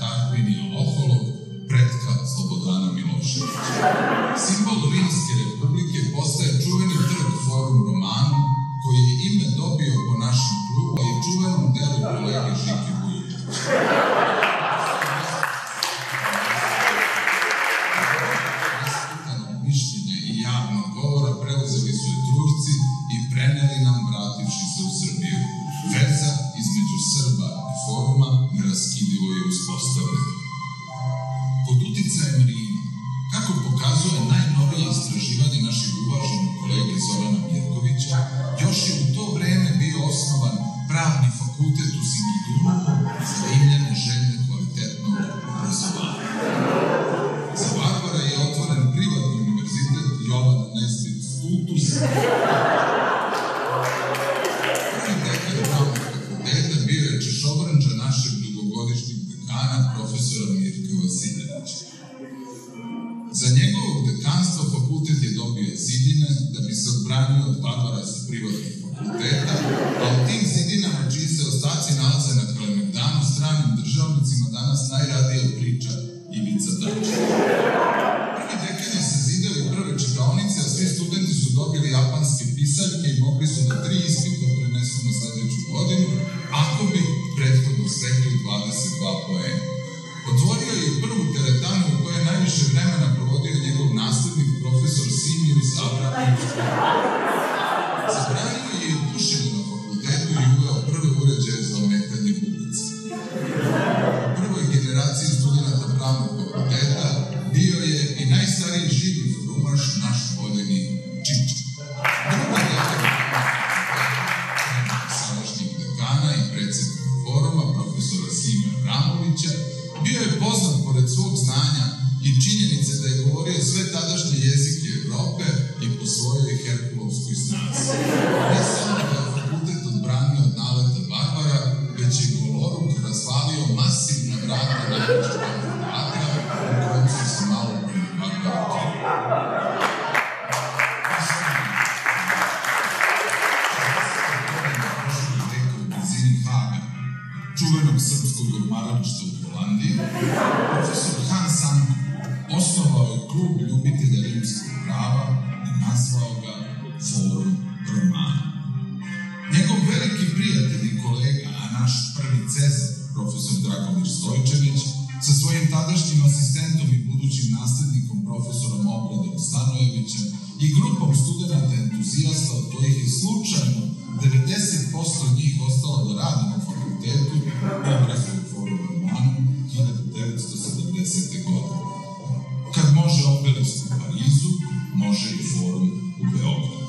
Simbol Rimske republike pod uticajem Rima, kako pokazuje najnovije istraživanje našeg uvaženog kolege Zorana Mirkovića, još je u to vreme bio osnovan pravni fakultet u Sigidunu za rimljane željne kvalitetnog obrazovanja. Za Barbara je otvoren privatni univerzitet Jovana Nesbitt Stultus. Prvi dekan pravnog fakulteta bio je češobrandža našeg dugogodišnjeg dekana, profesora Mirka Vasiljanića. Za njegovog dekanstva fakultet je dobio zidine da bi se odbranio od Barbara sa privatnih fakulteta, a u tim zidinama čiji se ostaci nalaze na Kalemegdanu stranim državnicima danas najradije priča Ivica Dačić. Prvi dekani se zidali u prve čekaonice, a svi studenti su dobili japanske pisaljke i mogli su da tri ispita prenesu na sledeću godinu, ako bi prethodno stekli dvadeset dva poena. Otvorio je prvu teretanu u kojoj je najviše vremena provodio njegov naslednik, profesor Simius Abramović. Zabranio je i pušenje na fakultetu i uveo prve uređaje za ometanje bubica. U prvoj generaciji studenta pravnog fakulteta bio je i najstariji živi forumaš, naš voljeni Čiča. Druga dekana sadašnjeg dekana i predsjednika foruma, profesora Sime Abramovića, bio je poznat pored svog znanja i činjenice da je govorio sve tadašnje jezike Evrope i po svojoj herkulovskoj snazi. Ne samo da je fakultet odbranio od naleta Barbara, već je goloruk razvalio masivna vrata najvećeg teatra u kojem su se malo prvi Barbara čeli. U blizini Haga, čuvenog srpskog odmarališta u Holandiji, profesor Hans Anko osnovao je klub ljubitelja rimskog prava i nazvao ga Forum Romana. Njegov veliki prijatelj i kolega, a naš prvi Cezar, profesor Dragomir Stojčević, sa svojim tadašnjim asistentom i budućim naslednikom, profesorom Obradom Stanojevićem i grupom studenta entuzijasta, od kojih je slučajno devedeset posto njih ostalo da radi na fakultetu, obrazuju Forum Romanu hiljadu devetsto sedamdesete. godine. Kad može obelisk u Parizu, može i Forum u Beogradu.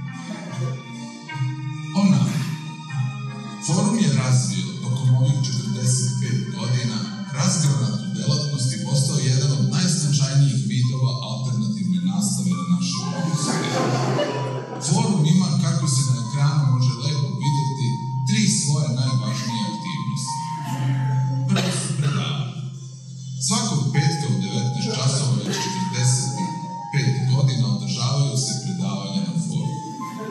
Ona, Forum je razvio tokom ovih četrdeset pet godina razgranatu delatnost i postao jedan od najznačajnijih vidova alternativne nastave na našem univerzitetu. Forum ima, kako se na ekranu može lepo videti, tri svoje najvažnije aktivnosti. Prvo su predavanja. Svakog petka u devetnaest časova već četrdeset pet godina održavaju se predavanja na Forumu.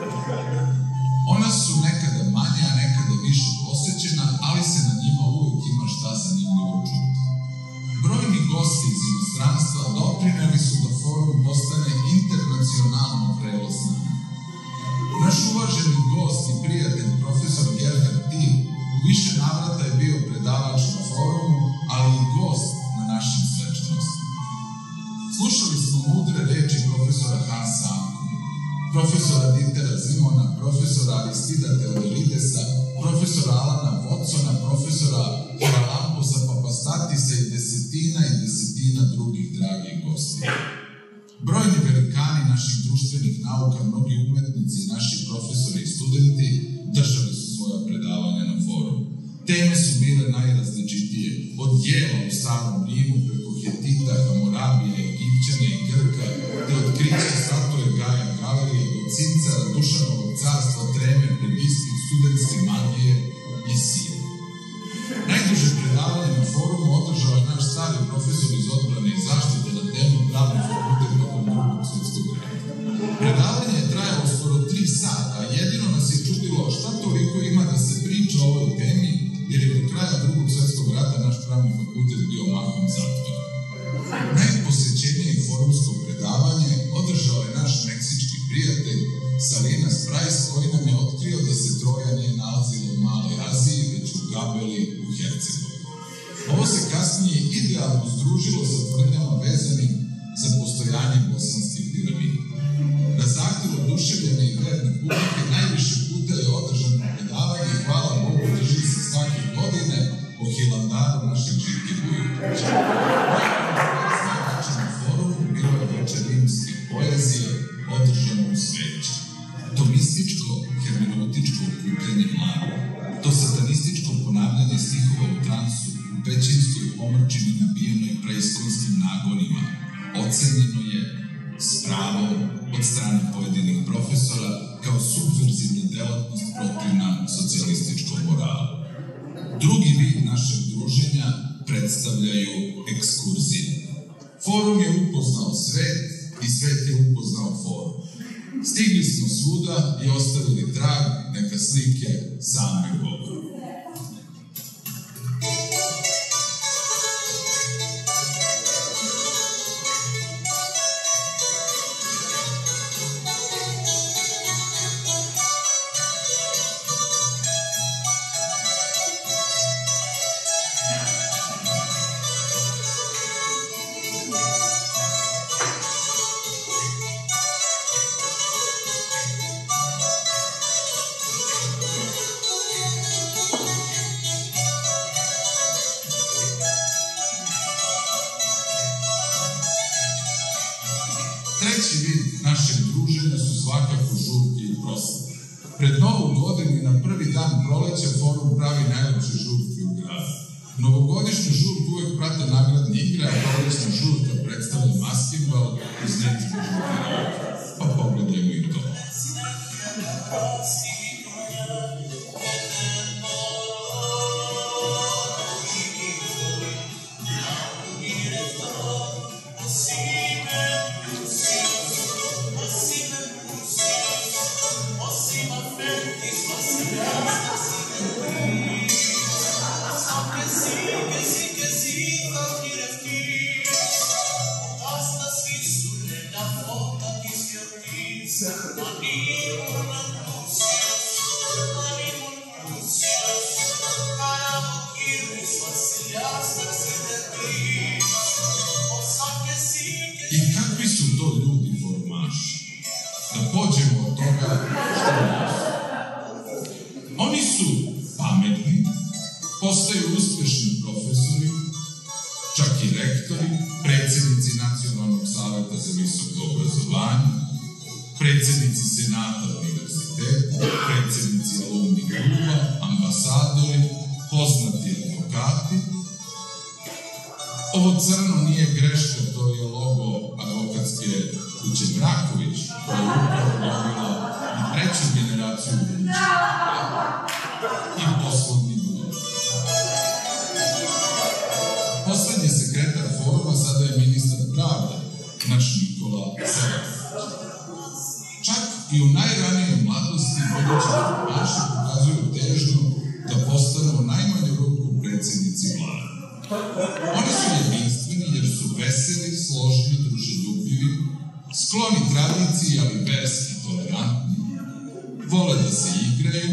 Ona su nekada manje, a nekada više posećena, ali se na njima uvijek ima šta zanimljivo čuti. Brojni gosti iz inostranstva doprineli su da Forum postane internacionalno vrelo znanje. Naš uvaženi gost i prijatelj, profesor Gerhard Tier, u više navrata je bio predavač na Forumu, ali i gost na našim svečanostima. Slušali smo mudre reči profesora Hansa Anku, profesora Dietera Zimona, profesora Aristida Teodolidesa, profesora Alana Watsona, profesora Hierolamposa Papastatisa i desetina i desetina drugih dragih gosti. Brojni velikani naših društvenih nauka, mnogi umetnici, naši profesori i studenti držali su svoja predavanja na Forumu. Teme su bile najrazličitije, od jela u starom Rimu preko Hetita, Hamurabija, Egipćana i Grka, te otkrića statue Gaja Galerije do Cincara, Dušanovog carstva, treme, prebiskih, studentske magije i sile. Najduže predavanje na Forumu održao je naš stari profesor iz odbrane i zaštite na temu pravni fakultet tokom drugog svjetskog rata. Predavanje je trajalo skoro tri sata, a jedino nas je čudilo šta toliko ima da se priča o ovoj temi, jer je do kraja drugog svjetskog rata naš pravni fakultet bio mahom zatvoren. Najposećenije forumsko predavanje održao je naš meksički prijatelj Salinas Price, koji nam je otkrio da se Troja nije nalazila u Maloj Aziji, već u Gabeli u Hercegovini. Ovo se kasnije idealno združilo sa tvrdnjama vezanim za postojanje bosanskih piramida. Na zahtev oduševljene i verne publike najviše puta je održano predavanje i hvala Bogu drži se svake godine o Hilandaru našeg Žike Vujovića. nagonima. Ocenjeno je s pravom od strane pojedinih profesora kao subverzivna delatnost protivna socijalističkom moralu. Drugi vid našeg druženja predstavljaju ekskurzije. Forum je upoznao svet i svet je upoznao forum. Stigli smo svuda i ostavili trag, neka slike same govore. Treći vid našeg druženja su svakako žurke i proslave. Pred Novu godinu i na prvi dan proleća forum pravi najlepše žurke u gradu. Novogodišnju žurku uvek prate nagradne igre, a prolećna žurka predstavlja maskenbal uz neki žurke. Pa pogledajmo i to. I kakvi su to ljudi formaši? Da pođemo od toga što nisu. Oni su pametni, postaju uspešni profesori, čak i rektori, predsjednici Nacionalnog saveta za visoko obrazovanje, predsjednici senata univerziteta, predsjednici alumni kluba, ambasadori, poznati advokati. Ovo crno nije greška, to je logo advokatske kuće Braković, koja je upravo dobila i treću generaciju budućih i poslovni ljudi. Poslednji sekretar foruma sada je ministar pravde, naš Nikola Selaković. Čak i u najranijoj mladosti budući formaši pokazuju težnju da postanu u najmanju ruku predsjednici vlade. Oni su jedinstveni jer su veseli, složni, druželjubivi, skloni tradiciji, ali verski tolerantni, vole da se igraju,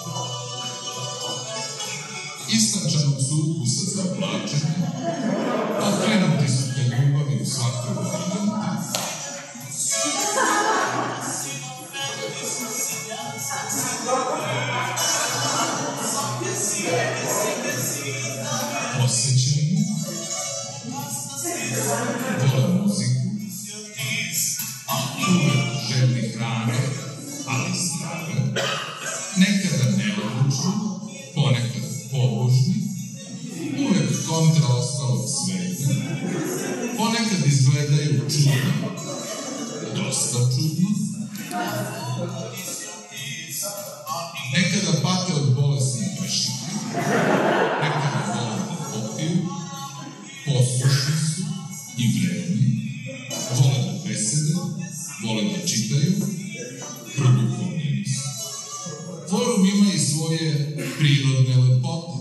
istančanog su ukusa za oblačenje, okrenuti su te ljubavi u svakog videnti. Osjećajni, vole muziku, uvek željni hrane, ali zdrave, nekada neodlučni, ponekad pobožni, uvek kontra ostalog sveta, ponekad izgledaju čudno, dosta čudno, nekada pate od bolesne prešike, nekada vole da popiju, poslušni su i vredni, vole da besede, vole da čitaju, produhovljeni su. Forum ima i svoje prirodne lepote.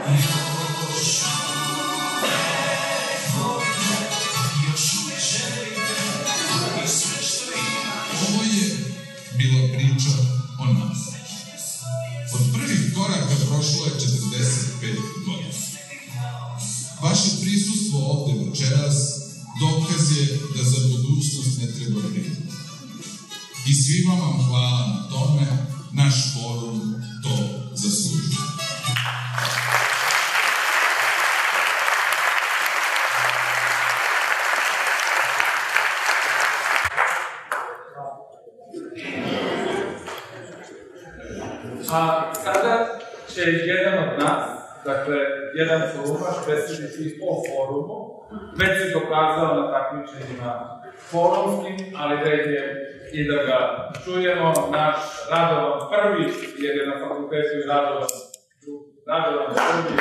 Ovo je bila priča o nas. Od prvih koraka prošlo je četrdeset pet godina. Vaše prisustvo ovde večeras dokaz je da za budućnost ne treba brinuti. I svima vam hvala na tome, naš forum to zaslužuje. A sada će jedan od nas, dakle, jedan forumaš, predstaviti o forumu, već se dokazao na takmičenjima forumskim, ali red je i da ga čujemo. Naš Radovan prvi, jer je na fakultetu i Radovan, Radovan prvi.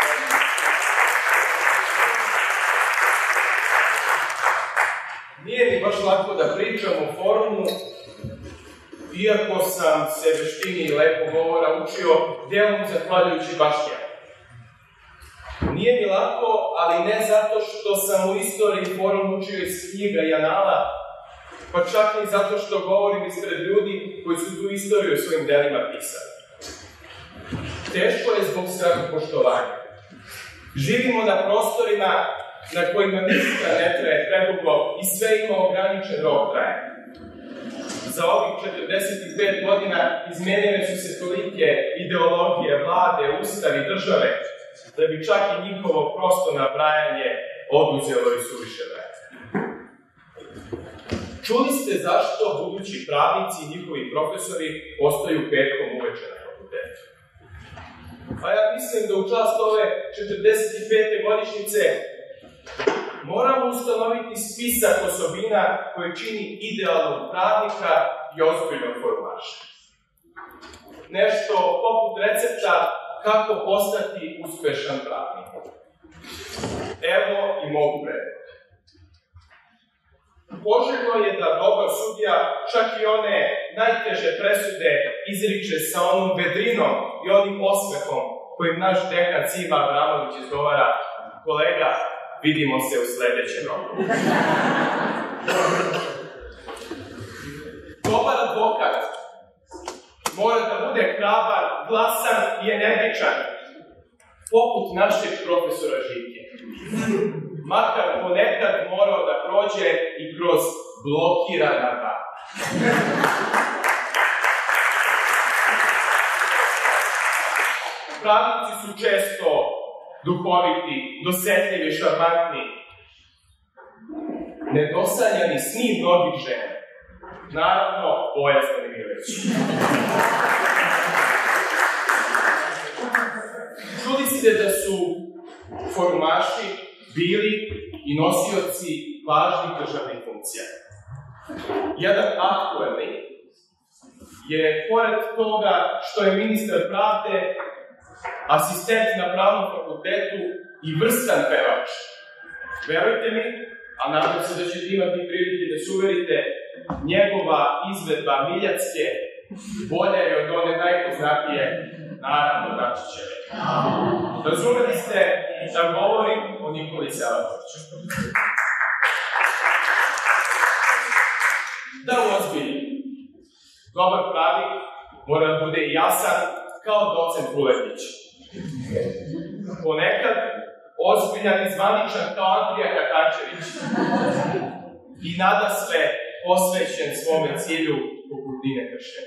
Nije mi baš lako da pričam o forumu, iako sam se veštini i lepo govora učio delom zahvaljujući baš ja. Nije mi lako, ali ne zato što sam u istoriji forum učio iz knjiga i anala, pa čak i zato što govorim ispred ljudi koji su tu istoriju svojim delima pisali. Teško je zbog strahopoštovanja. Živimo na prostorima na kojima ništa ne traje predugo i sve ima ograničen rok trajanja. Za ovih četrdeset pet godina izmenjene su se tolike ideologije, vlade, ustavi, države, da bi čak i njihovo prosto nabrajanje oduzelo i suviše vremena. Čuli ste zašto budući pravnici i njihovi profesori ostaju petkom uveče na fakultetu? Pa ja mislim da u čast ove četrdeset pete godišnjice moramo ustanoviti spisak osobina koje čini idealnog pravnika i ozbiljnog forumaša. Nešto poput recepta kako postati uspešan pravnik. Evo i mogu predloga. Poželjno je da dobar sudija čak i one najteže presude izriče sa onom vedrinom i onim osmehom kojim naš dekan Sima Abramović izgovara: kolega, vidimo se u sledećem roku. Dobar advokat mora da bude hrabar, glasan i energičan, poput našeg profesora Žike. Makar ponekad morao da prođe i kroz blokirana vrata. Pravnici su često duhoviti, dosetljivi, šarmantni. Nedosanjani sni mnogih žena. Naravno, Bojazdan Milić. Čuli ste da su forumaši bili i nosioci važnih državnih funkcija. Jedan aktuelni je, pored toga što je ministar pravde, asistent na pravnom fakultetu i vrstan pevač. Verujte mi, a nadam se da ćete imati prilike da se uverite, njegova izvedba Miljacke bolja je od one najpoznatije, naravno Dačićeve. Razumeli ste da govorim o Nikoli Selakoviću. Da uozbiljim. Dobar pravnik mora da bude jasan kao docent Vuletić. Ponekad ozbiljan i zvaničan kao Andrija Katančević. I nada sve posvećen svome cilju poput Dine Kršćana.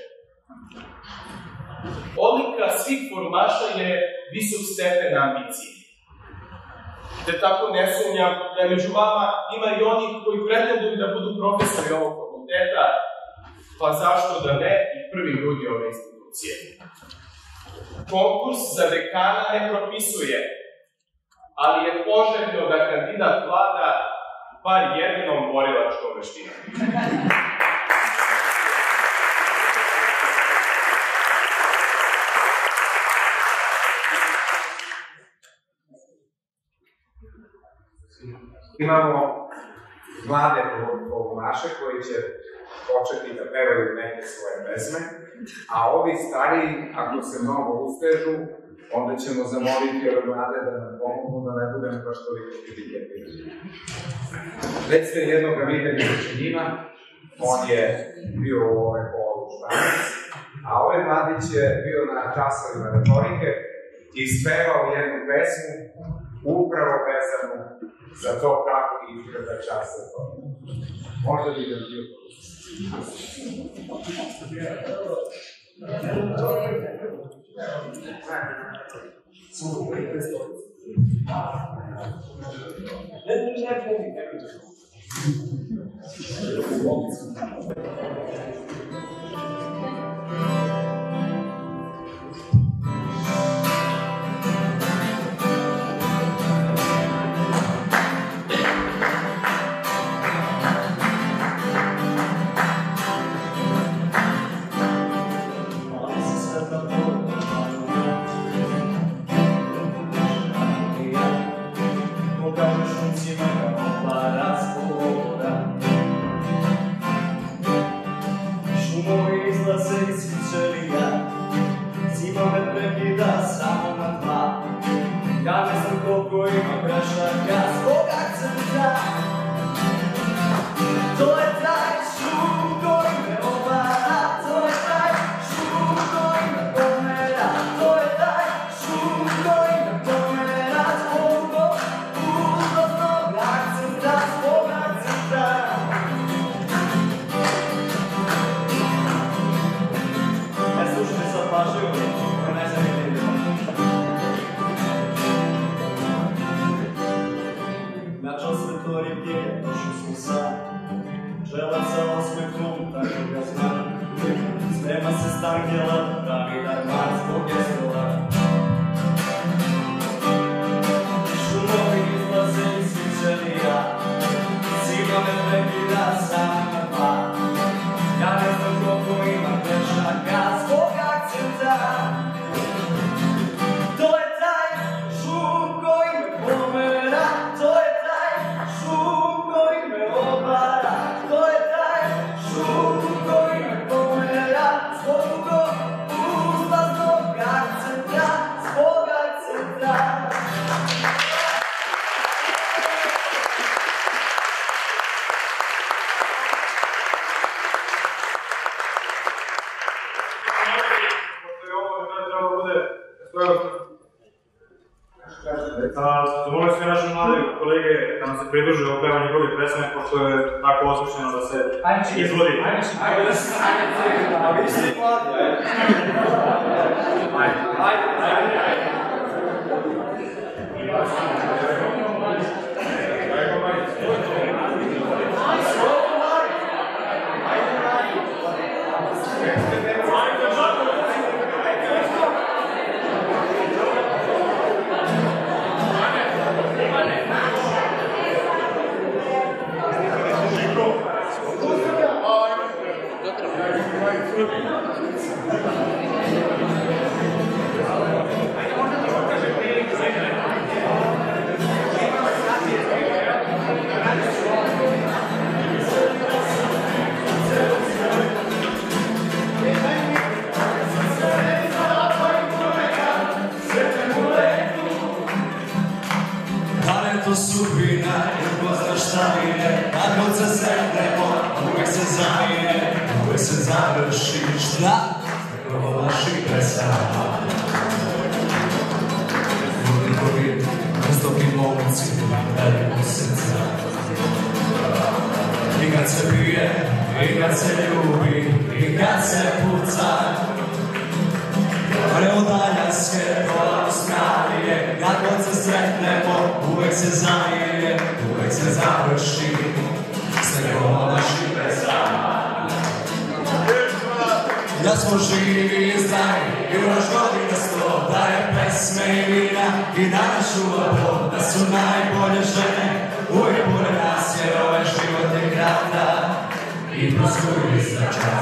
Odlika svih forumaša je visok stepen ambicije. Te tako ne sumnjam da među vama ima i onih koji pretenduju da budu profesori ovog fakulteta, pa zašto da ne i prvi ljudi ove institucije. Konkurs za dekana ne propisuje, ali je poželjno da kandidat vlada bar jednom borilačkom veštinom. Imamo mlade forumaše koji će početi da pevaju neke svoje pesme, a ovi stariji, ako se mnogo ustežu, onda ćemo zamoliti ove mlade da nam pomognu da ne budemo baš toliko hendikepirani. Već ste jednog videli među njima, on je bio u ovoj holu Španac, a ovaj mladić je bio na časovima retorike i ispevao jednu pesmu upravo vezanu za to kako izgleda čas retorike. Možda bi ga bio Zamolio sve naše mlade kolege da nam se pridruže u pevanju drugih pesme, pošto je tako osmišljeno da se izvodi. Ajde, ajde, ajde, a vi ste mladi, ajde. Ajde, ajde, ajde. Da smo živi i zdravi i još godina sto, da je pesme i vina i danas čuvamo, da su najbolje žene uvijek pored nas, jer ovaj život je kratak i proskuju istrača.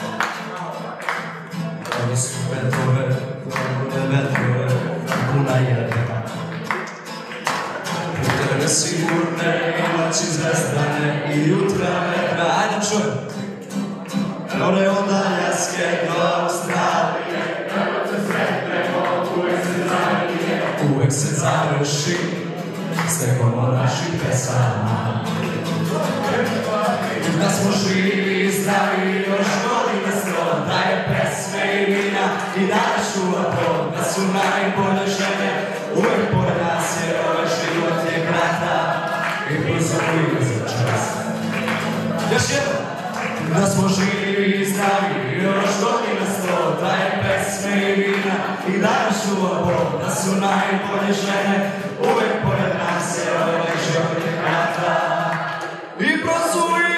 Ovo su vetove, pune vetrove, puna jedina. Puteve sigurne i noći zvezdane i jutra vetra, ajde čujem. One od Aljaske do Australije, kako se sretnemo, uvijek se završi stepom naših pesama. Da smo živi i zdravi još godina sto, da je pesme i vina i danas čuva to, da su najbolje žene uvek pored nas, jer ovaj život je kratak i brzo ide za čas. Još jednom! Da smo živi i zdravi još godina sto, da je pesme i vina i danas čuva Bog, da su najbolje žene uvek pored nas, jer ovaj život je kratak i brzo ide.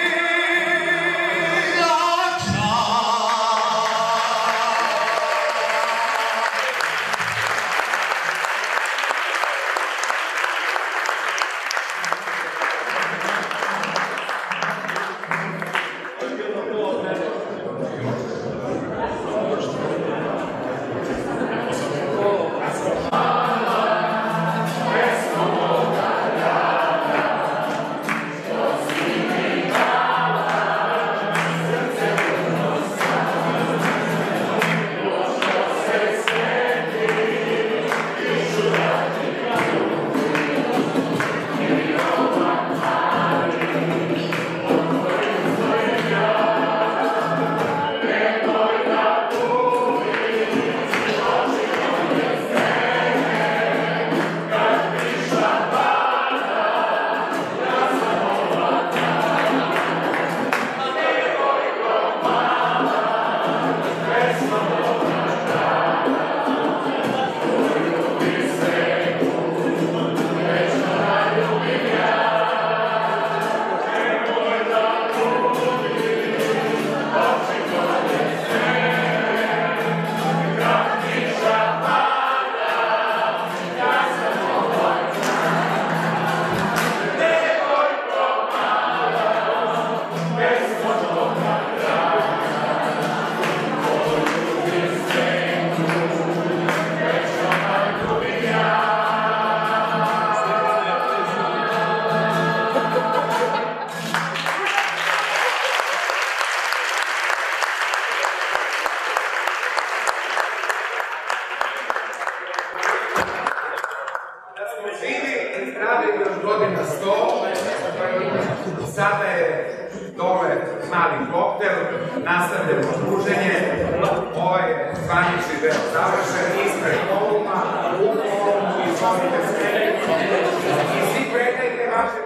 Sada je dole mali koktel, nastavljamo druženje, ovaj zvanični deo završen, ispred koluma, u kolumu, izvolite sve i svi predajte vaše